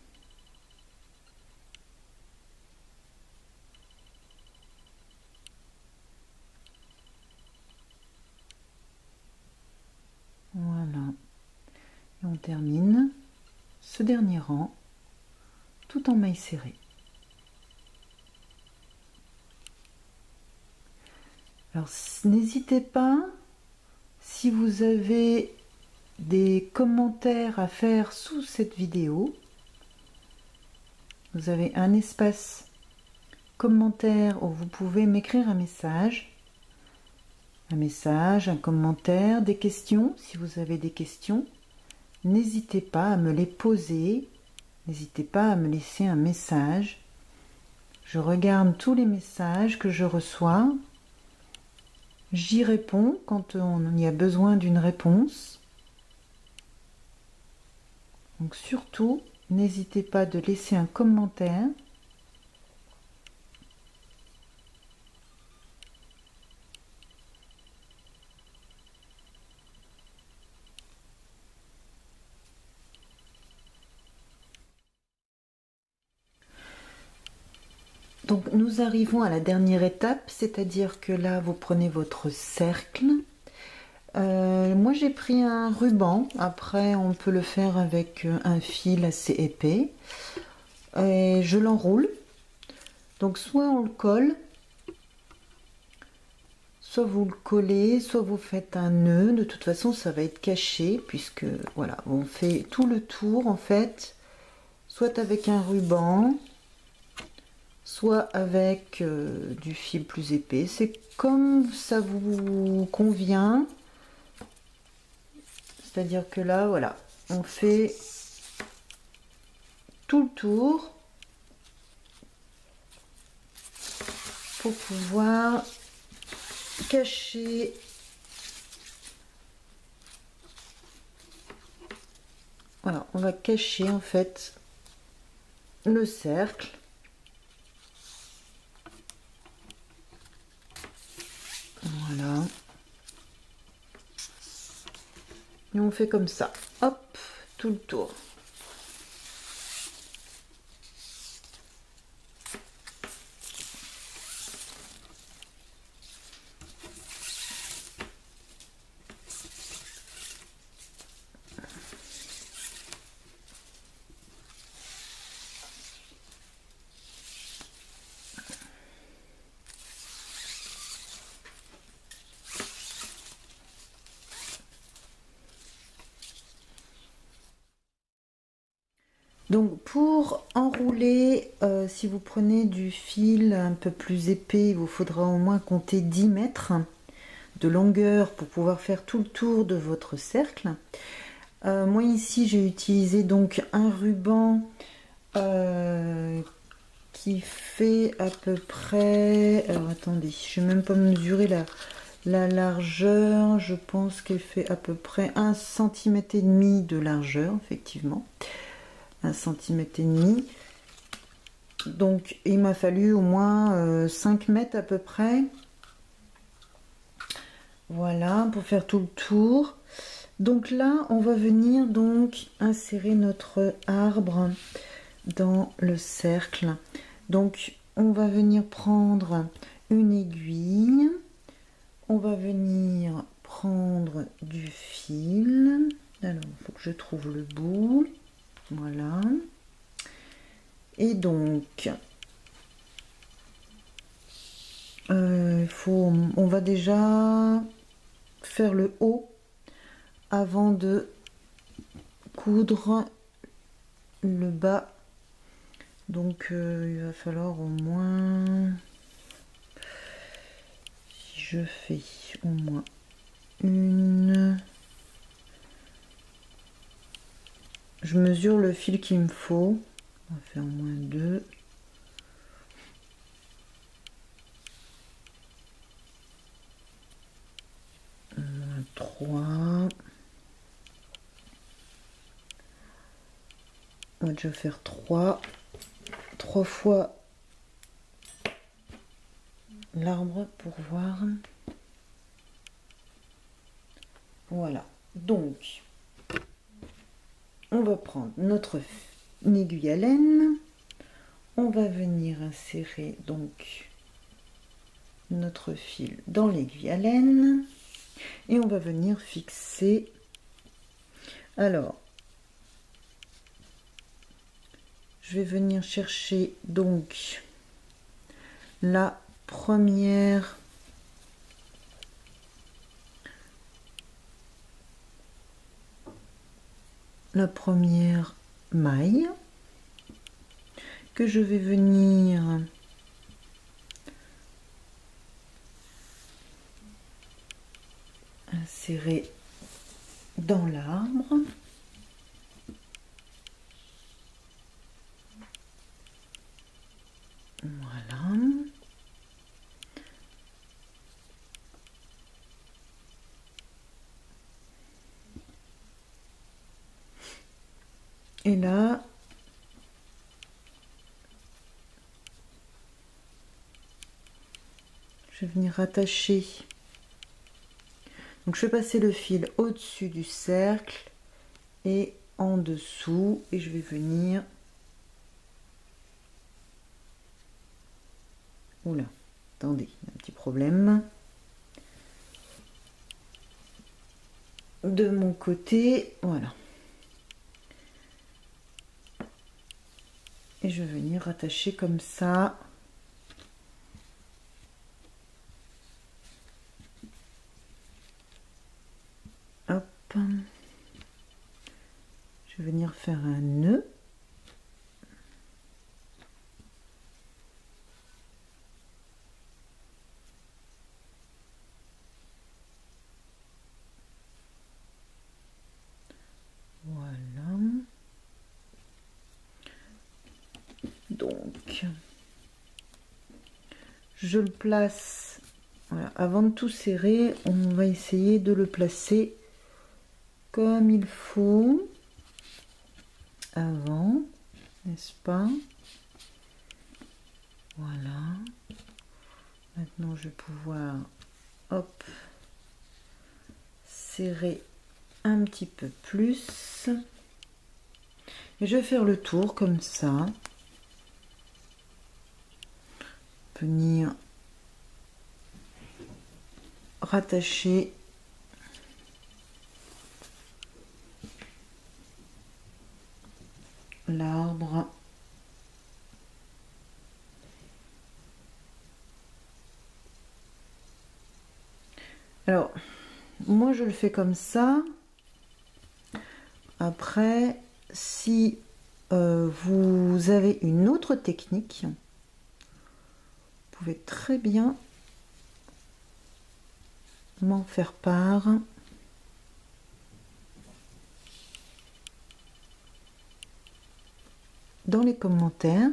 Voilà. Et on termine ce dernier rang tout en maille serrée. Alors n'hésitez pas, si vous avez des commentaires à faire sous cette vidéo, vous avez un espace commentaire où vous pouvez m'écrire un message, un message, un commentaire, des questions. Si vous avez des questions, n'hésitez pas à me les poser, n'hésitez pas à me laisser un message. Je regarde tous les messages que je reçois. J'y réponds quand on y a besoin d'une réponse. Donc surtout, n'hésitez pas de laisser un commentaire. Donc nous arrivons à la dernière étape, c'est-à-dire que là vous prenez votre cercle. Euh, moi j'ai pris un ruban, après on peut le faire avec un fil assez épais. Et je l'enroule. Donc soit on le colle, soit vous le collez, soit vous faites un nœud. De toute façon ça va être caché puisque voilà, on fait tout le tour en fait, soit avec un ruban, soit avec euh, du fil plus épais. C'est comme ça vous convient. C'est-à-dire que là, voilà, on fait tout le tour pour pouvoir cacher voilà, on va cacher en fait le cercle. Voilà. Et on fait comme ça. Hop, tout le tour. Donc pour enrouler, euh, si vous prenez du fil un peu plus épais, il vous faudra au moins compter dix mètres de longueur pour pouvoir faire tout le tour de votre cercle. Euh, moi ici j'ai utilisé donc un ruban euh, qui fait à peu près... Alors attendez, je ne vais même pas mesurer la, la largeur, je pense qu'elle fait à peu près un centimètre et demi de largeur, effectivement. un centimètre et demi. Donc il m'a fallu au moins euh, cinq mètres à peu près. Voilà, pour faire tout le tour. Donc là, on va venir donc insérer notre arbre dans le cercle. Donc on va venir prendre une aiguille. On va venir prendre du fil. Alors, il faut que je trouve le bout. Voilà. Et donc, euh, faut, on va déjà faire le haut avant de coudre le bas. Donc, euh, il va falloir au moins, si je fais au moins une, je mesure le fil qu'il me faut. On va faire au moins deux. Au moins trois. On va déjà faire trois. Trois fois l'arbre pour voir. Voilà. Donc, on va prendre notre aiguille à laine. On va venir insérer donc notre fil dans l'aiguille à laine et on va venir fixer. Alors, je vais venir chercher donc la première la première maille que je vais venir insérer dans l'arbre. Voilà. Et là, je vais venir attacher. Donc je vais passer le fil au-dessus du cercle et en dessous et je vais venir. Oula, attendez, il y a un petit problème. De mon côté, voilà. Et je vais venir rattacher comme ça. Hop. Je vais venir faire un nœud. Donc, je le place. Voilà. Avant de tout serrer, on va essayer de le placer comme il faut. Avant, n'est-ce pas? Voilà. Maintenant, je vais pouvoir, hop, serrer un petit peu plus. Et je vais faire le tour comme ça. Venir rattacher l'arbre. Alors, moi je le fais comme ça. Après, si euh, vous avez une autre technique, vous pouvez très bien m'en faire part. Dans les commentaires.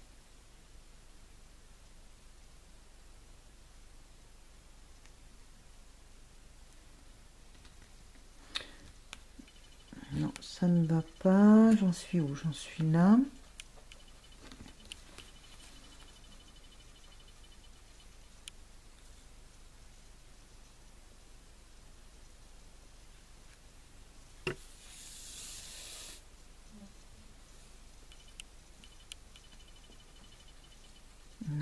Non, ça ne va pas. J'en suis où? J'en suis là. Non.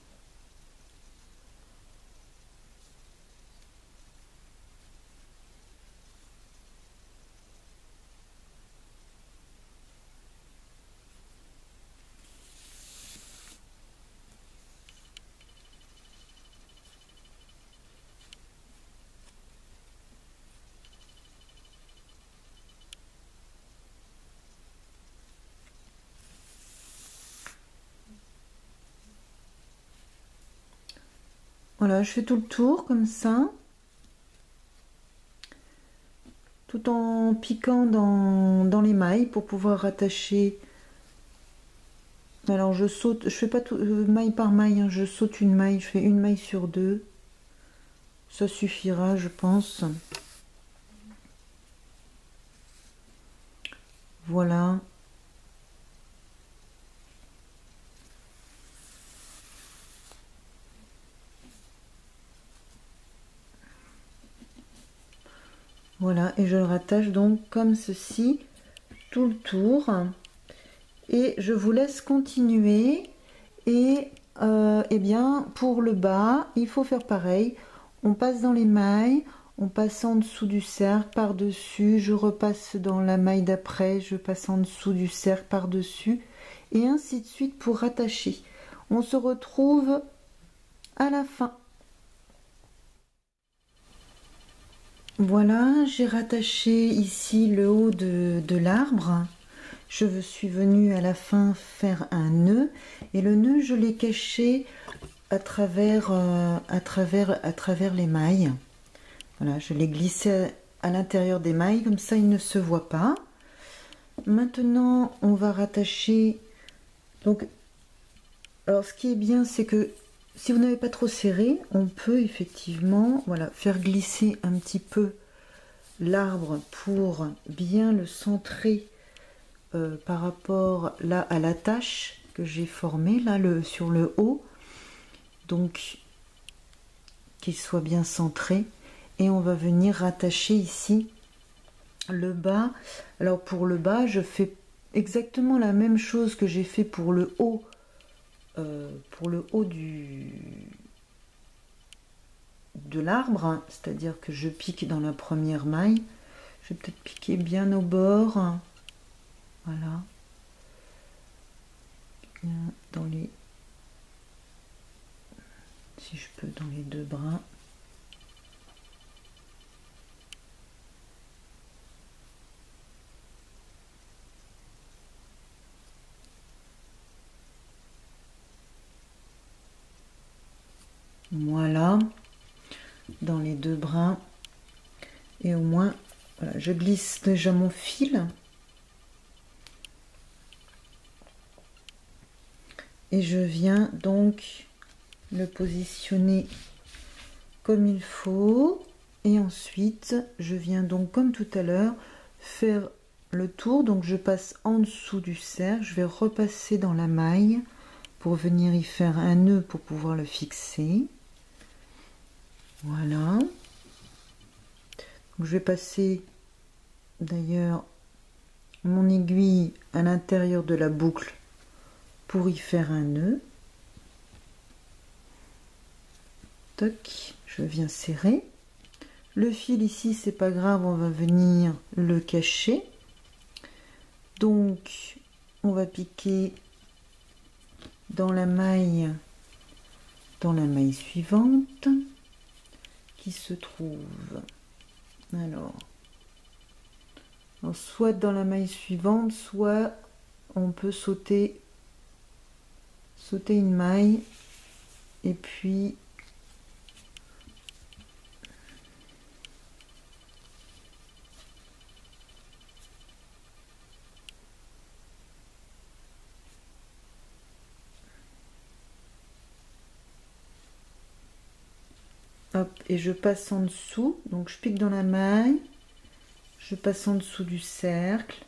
Voilà, je fais tout le tour comme ça, tout en piquant dans, dans les mailles pour pouvoir rattacher. Alors je saute, je fais pas tout, euh, maille par maille, hein, je saute une maille, je fais une maille sur deux. Ça suffira, je pense. Voilà. Voilà, et je le rattache donc comme ceci, tout le tour. Et je vous laisse continuer. Et euh, eh bien, pour le bas, il faut faire pareil. On passe dans les mailles, on passe en dessous du cercle, par-dessus, je repasse dans la maille d'après, je passe en dessous du cercle, par-dessus, et ainsi de suite pour rattacher. On se retrouve à la fin. Voilà, j'ai rattaché ici le haut de, de l'arbre. Je suis venue à la fin faire un nœud, et le nœud, je l'ai caché à travers, euh, à travers, à travers les mailles. Voilà, je l'ai glissé à, à l'intérieur des mailles, comme ça il ne se voit pas. Maintenant, on va rattacher. Donc, alors ce qui est bien, c'est que si vous n'avez pas trop serré, on peut effectivement, voilà, faire glisser un petit peu l'arbre pour bien le centrer euh, par rapport là à la tache que j'ai formée là le sur le haut, donc qu'il soit bien centré. Et on va venir rattacher ici le bas. Alors pour le bas, je fais exactement la même chose que j'ai fait pour le haut, euh, pour le haut du de l'arbre, hein. C'est-à-dire que je pique dans la première maille. Je vais peut-être piquer bien au bord, voilà, bien dans les, si je peux, dans les deux brins. Voilà, dans les deux brins, et au moins, voilà, je glisse déjà mon fil. et je viens donc le positionner comme il faut. Et ensuite, je viens donc, comme tout à l'heure, faire le tour. Donc, je passe en dessous du cercle. Je vais repasser dans la maille pour venir y faire un nœud pour pouvoir le fixer. Voilà. Donc, je vais passer d'ailleurs mon aiguille à l'intérieur de la boucle pour y faire un nœud. Toc, je viens serrer. Le fil ici, c'est pas grave, on va venir le cacher. Donc, on va piquer dans la maille, dans la maille suivante, qui se trouve, alors, alors, soit dans la maille suivante, soit on peut sauter, sauter une maille, et puis hop, et je passe en dessous, donc je pique dans la maille, je passe en dessous du cercle,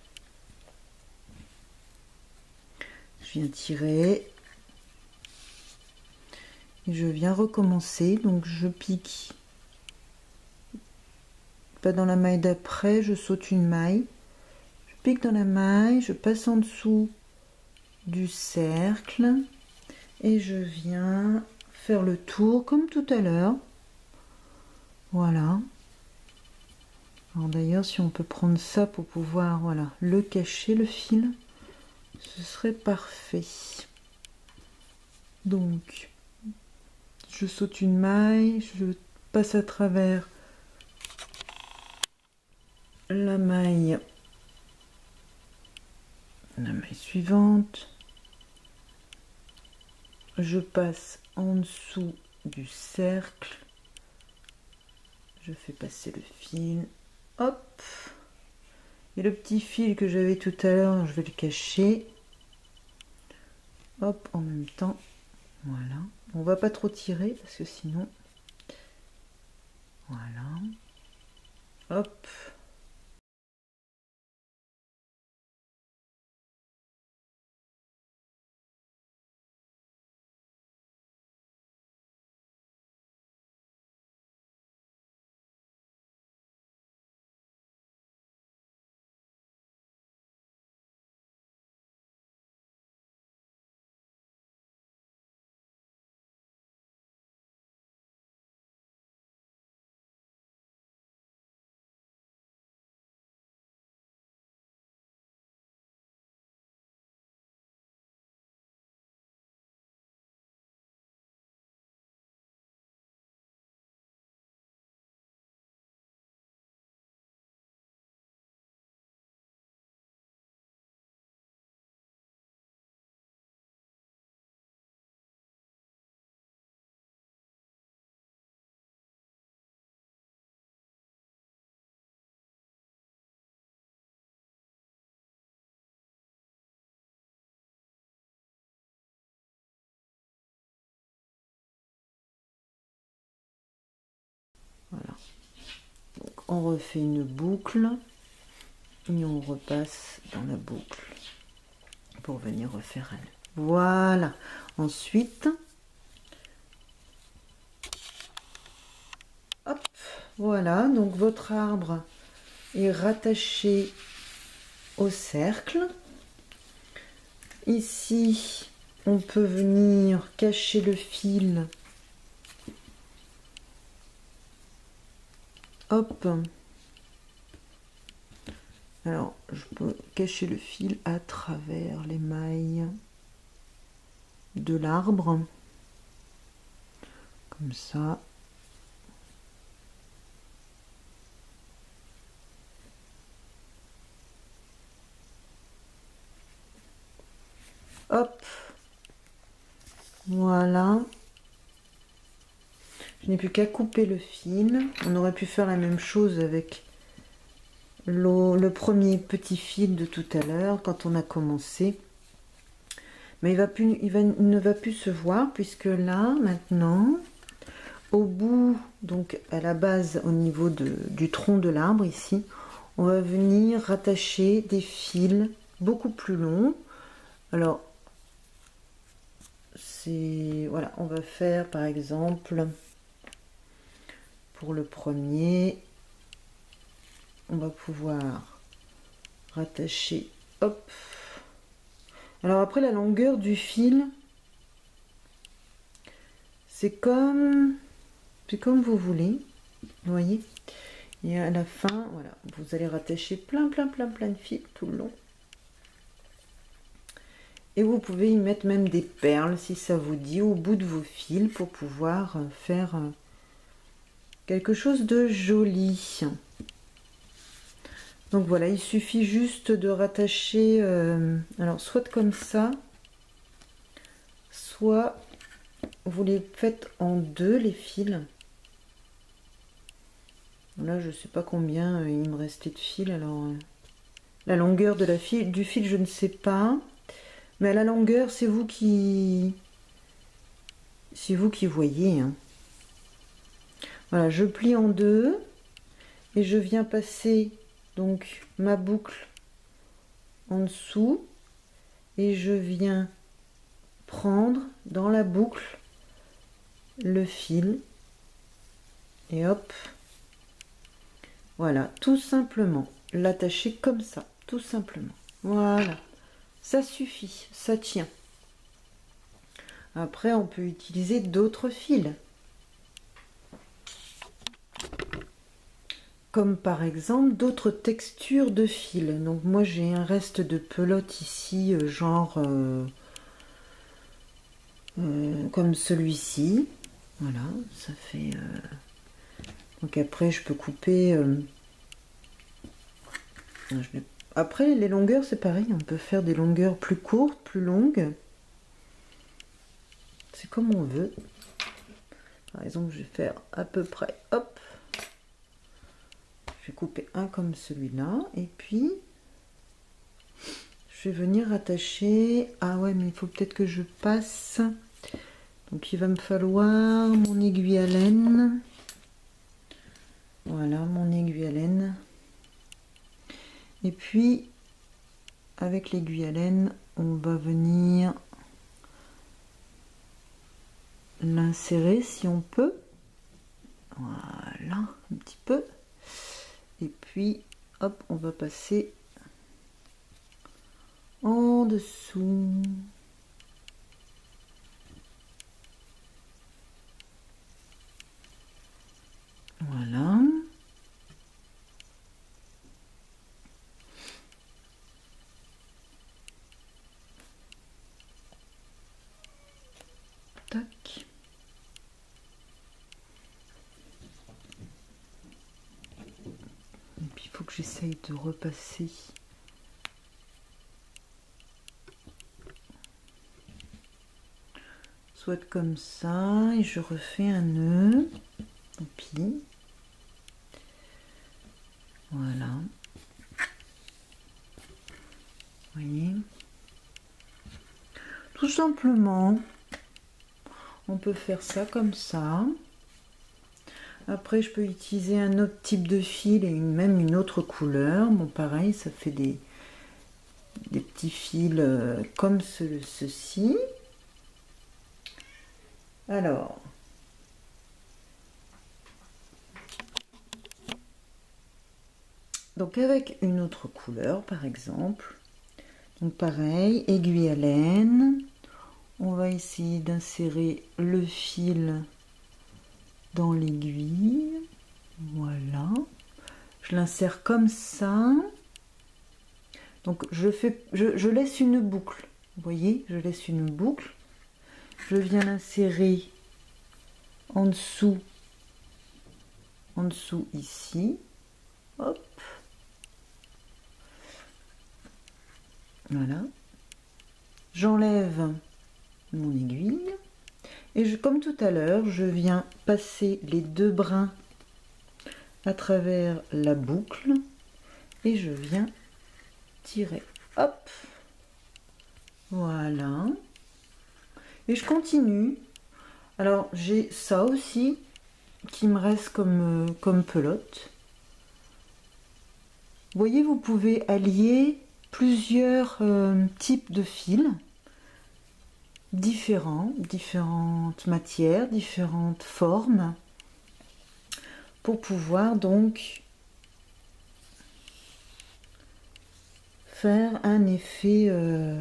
je viens tirer, et je viens recommencer, donc je pique pas dans la maille d'après, je saute une maille, je pique dans la maille, je passe en dessous du cercle, et je viens faire le tour comme tout à l'heure. Voilà. Alors d'ailleurs, si on peut prendre ça pour pouvoir, voilà, le cacher, le fil, ce serait parfait. Donc, je saute une maille, je passe à travers la maille, la maille suivante, je passe en dessous du cercle, je fais passer le fil, hop, et le petit fil que j'avais tout à l'heure, je vais le cacher, hop, en même temps, voilà, on va pas trop tirer parce que sinon, voilà, hop, voilà. Donc on refait une boucle et on repasse dans la boucle pour venir refaire un. Voilà. Ensuite, hop, voilà. Donc votre arbre est rattaché au cercle. Ici, on peut venir cacher le fil. Hop. Alors, je peux cacher le fil à travers les mailles de l'arbre. Comme ça. Hop. Voilà. Je n'ai plus qu'à couper le fil. On aurait pu faire la même chose avec le premier petit fil de tout à l'heure quand on a commencé. Mais il, va plus, il, va, il ne va plus se voir puisque là, maintenant, au bout, donc à la base, au niveau de, du tronc de l'arbre ici, on va venir rattacher des fils beaucoup plus longs. Alors, c'est voilà, on va faire par exemple pour le premier, on va pouvoir rattacher, hop. Alors après la longueur du fil, c'est comme c'est comme vous voulez, vous voyez. Et à la fin, voilà, vous allez rattacher plein plein plein plein de fils tout le long. Et vous pouvez y mettre même des perles si ça vous dit au bout de vos fils pour pouvoir faire quelque chose de joli. Donc voilà, il suffit juste de rattacher, euh, alors soit comme ça, soit vous les faites en deux les fils. Là je sais pas combien euh, il me restait de fils, alors euh, la longueur de la fil, du fil je ne sais pas, mais à la longueur c'est vous qui c'est vous qui voyez, hein. Voilà, je plie en deux et je viens passer donc ma boucle en dessous et je viens prendre dans la boucle le fil et hop, voilà, tout simplement l'attacher comme ça, tout simplement, voilà, ça suffit, ça tient. Après on peut utiliser d'autres fils, comme par exemple d'autres textures de fils. Donc moi j'ai un reste de pelote ici, euh, genre euh, euh, comme celui-ci. Voilà, ça fait... Euh... Donc après je peux couper... Euh... Je vais... Après les longueurs c'est pareil, on peut faire des longueurs plus courtes, plus longues. C'est comme on veut. Par exemple je vais faire à peu près, hop. Je vais couper un comme celui-là et puis je vais venir attacher. Ah ouais, mais il faut peut-être que je passe. Donc il va me falloir mon aiguille à laine. Voilà mon aiguille à laine. Et puis avec l'aiguille à laine, on va venir l'insérer si on peut. Voilà, un petit peu. Et puis, hop, on va passer en dessous. Voilà. Tac. Et puis, il faut que j'essaye de repasser. Soit comme ça, et je refais un nœud. Et puis, voilà. Vous voyez, tout simplement, on peut faire ça comme ça. Après, je peux utiliser un autre type de fil et une, même une autre couleur. Bon, pareil, ça fait des, des petits fils euh, comme ce, ceci. Alors, donc avec une autre couleur, par exemple. Donc pareil, aiguille à laine. On va essayer d'insérer le fil dans l'aiguille. Voilà. Je l'insère comme ça. Donc je fais, je, je laisse une boucle. Vous voyez, je laisse une boucle. Je viens l'insérer en dessous, en dessous ici. Hop. Voilà. J'enlève mon aiguille et je, comme tout à l'heure, je viens passer les deux brins à travers la boucle et je viens tirer. Hop. Voilà. Et je continue. Alors j'ai ça aussi qui me reste comme, comme pelote. Vous voyez, vous pouvez allier plusieurs euh, types de fils différents, différentes matières, différentes formes, pour pouvoir donc faire un effet euh...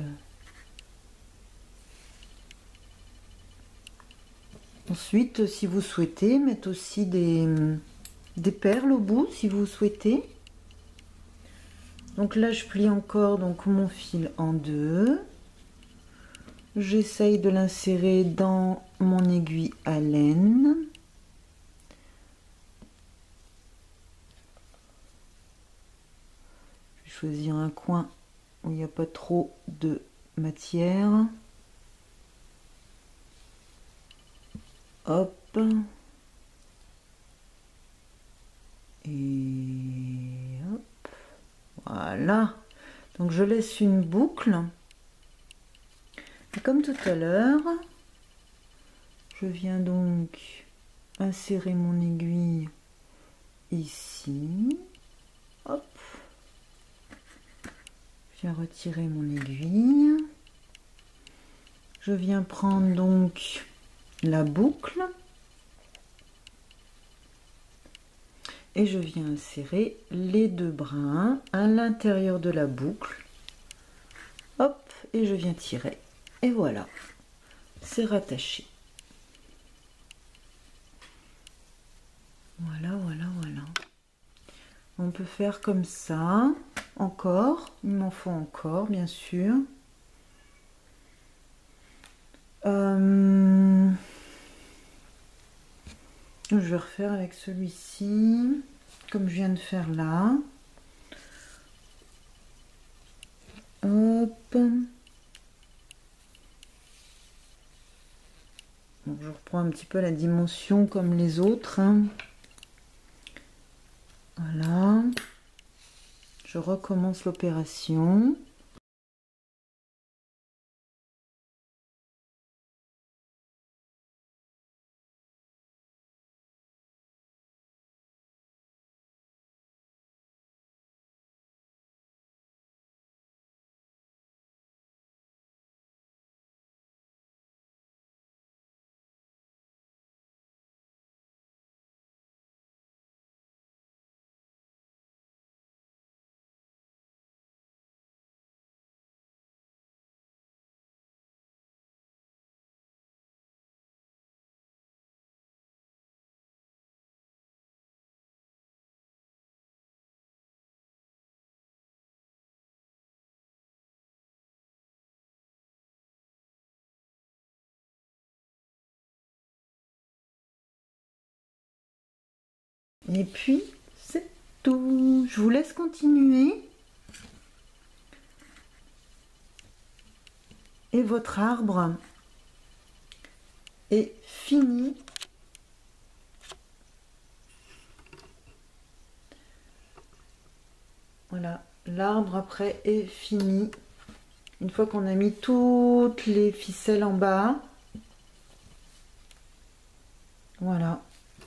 Ensuite, si vous souhaitez, mettre aussi des, des perles au bout, si vous souhaitez. Donc là, je plie encore donc mon fil en deux. J'essaye de l'insérer dans mon aiguille à laine. Je vais choisir un coin où il n'y a pas trop de matière. Hop. Et hop. Voilà. Donc je laisse une boucle. Et comme tout à l'heure, je viens donc insérer mon aiguille ici. Hop. Je viens retirer mon aiguille. Je viens prendre donc la boucle. Et je viens insérer les deux brins à l'intérieur de la boucle. Hop, et je viens tirer. Et voilà, c'est rattaché. Voilà, voilà, voilà. On peut faire comme ça, encore. Il m'en faut encore, bien sûr. Euh... Je vais refaire avec celui-ci, comme je viens de faire là. Hop. Donc, je reprends un petit peu la dimension comme les autres. Hein. Voilà. Je recommence l'opération. Et puis, c'est tout. Je vous laisse continuer. Et votre arbre est fini. Voilà, l'arbre après est fini. Une fois qu'on a mis toutes les ficelles en bas. Voilà.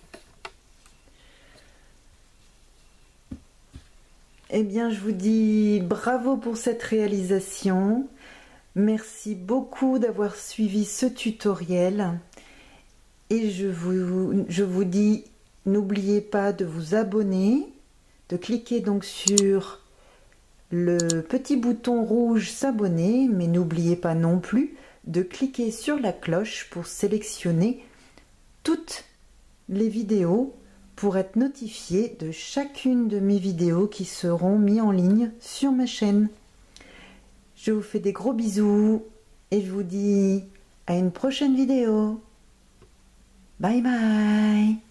Eh bien, je vous dis bravo pour cette réalisation. Merci beaucoup d'avoir suivi ce tutoriel. Et je vous, je vous dis, n'oubliez pas de vous abonner, de cliquer donc sur le petit bouton rouge s'abonner, mais n'oubliez pas non plus de cliquer sur la cloche pour sélectionner toutes les vidéos pour être notifié de chacune de mes vidéos qui seront mises en ligne sur ma chaîne. Je vous fais des gros bisous et je vous dis à une prochaine vidéo. Bye bye.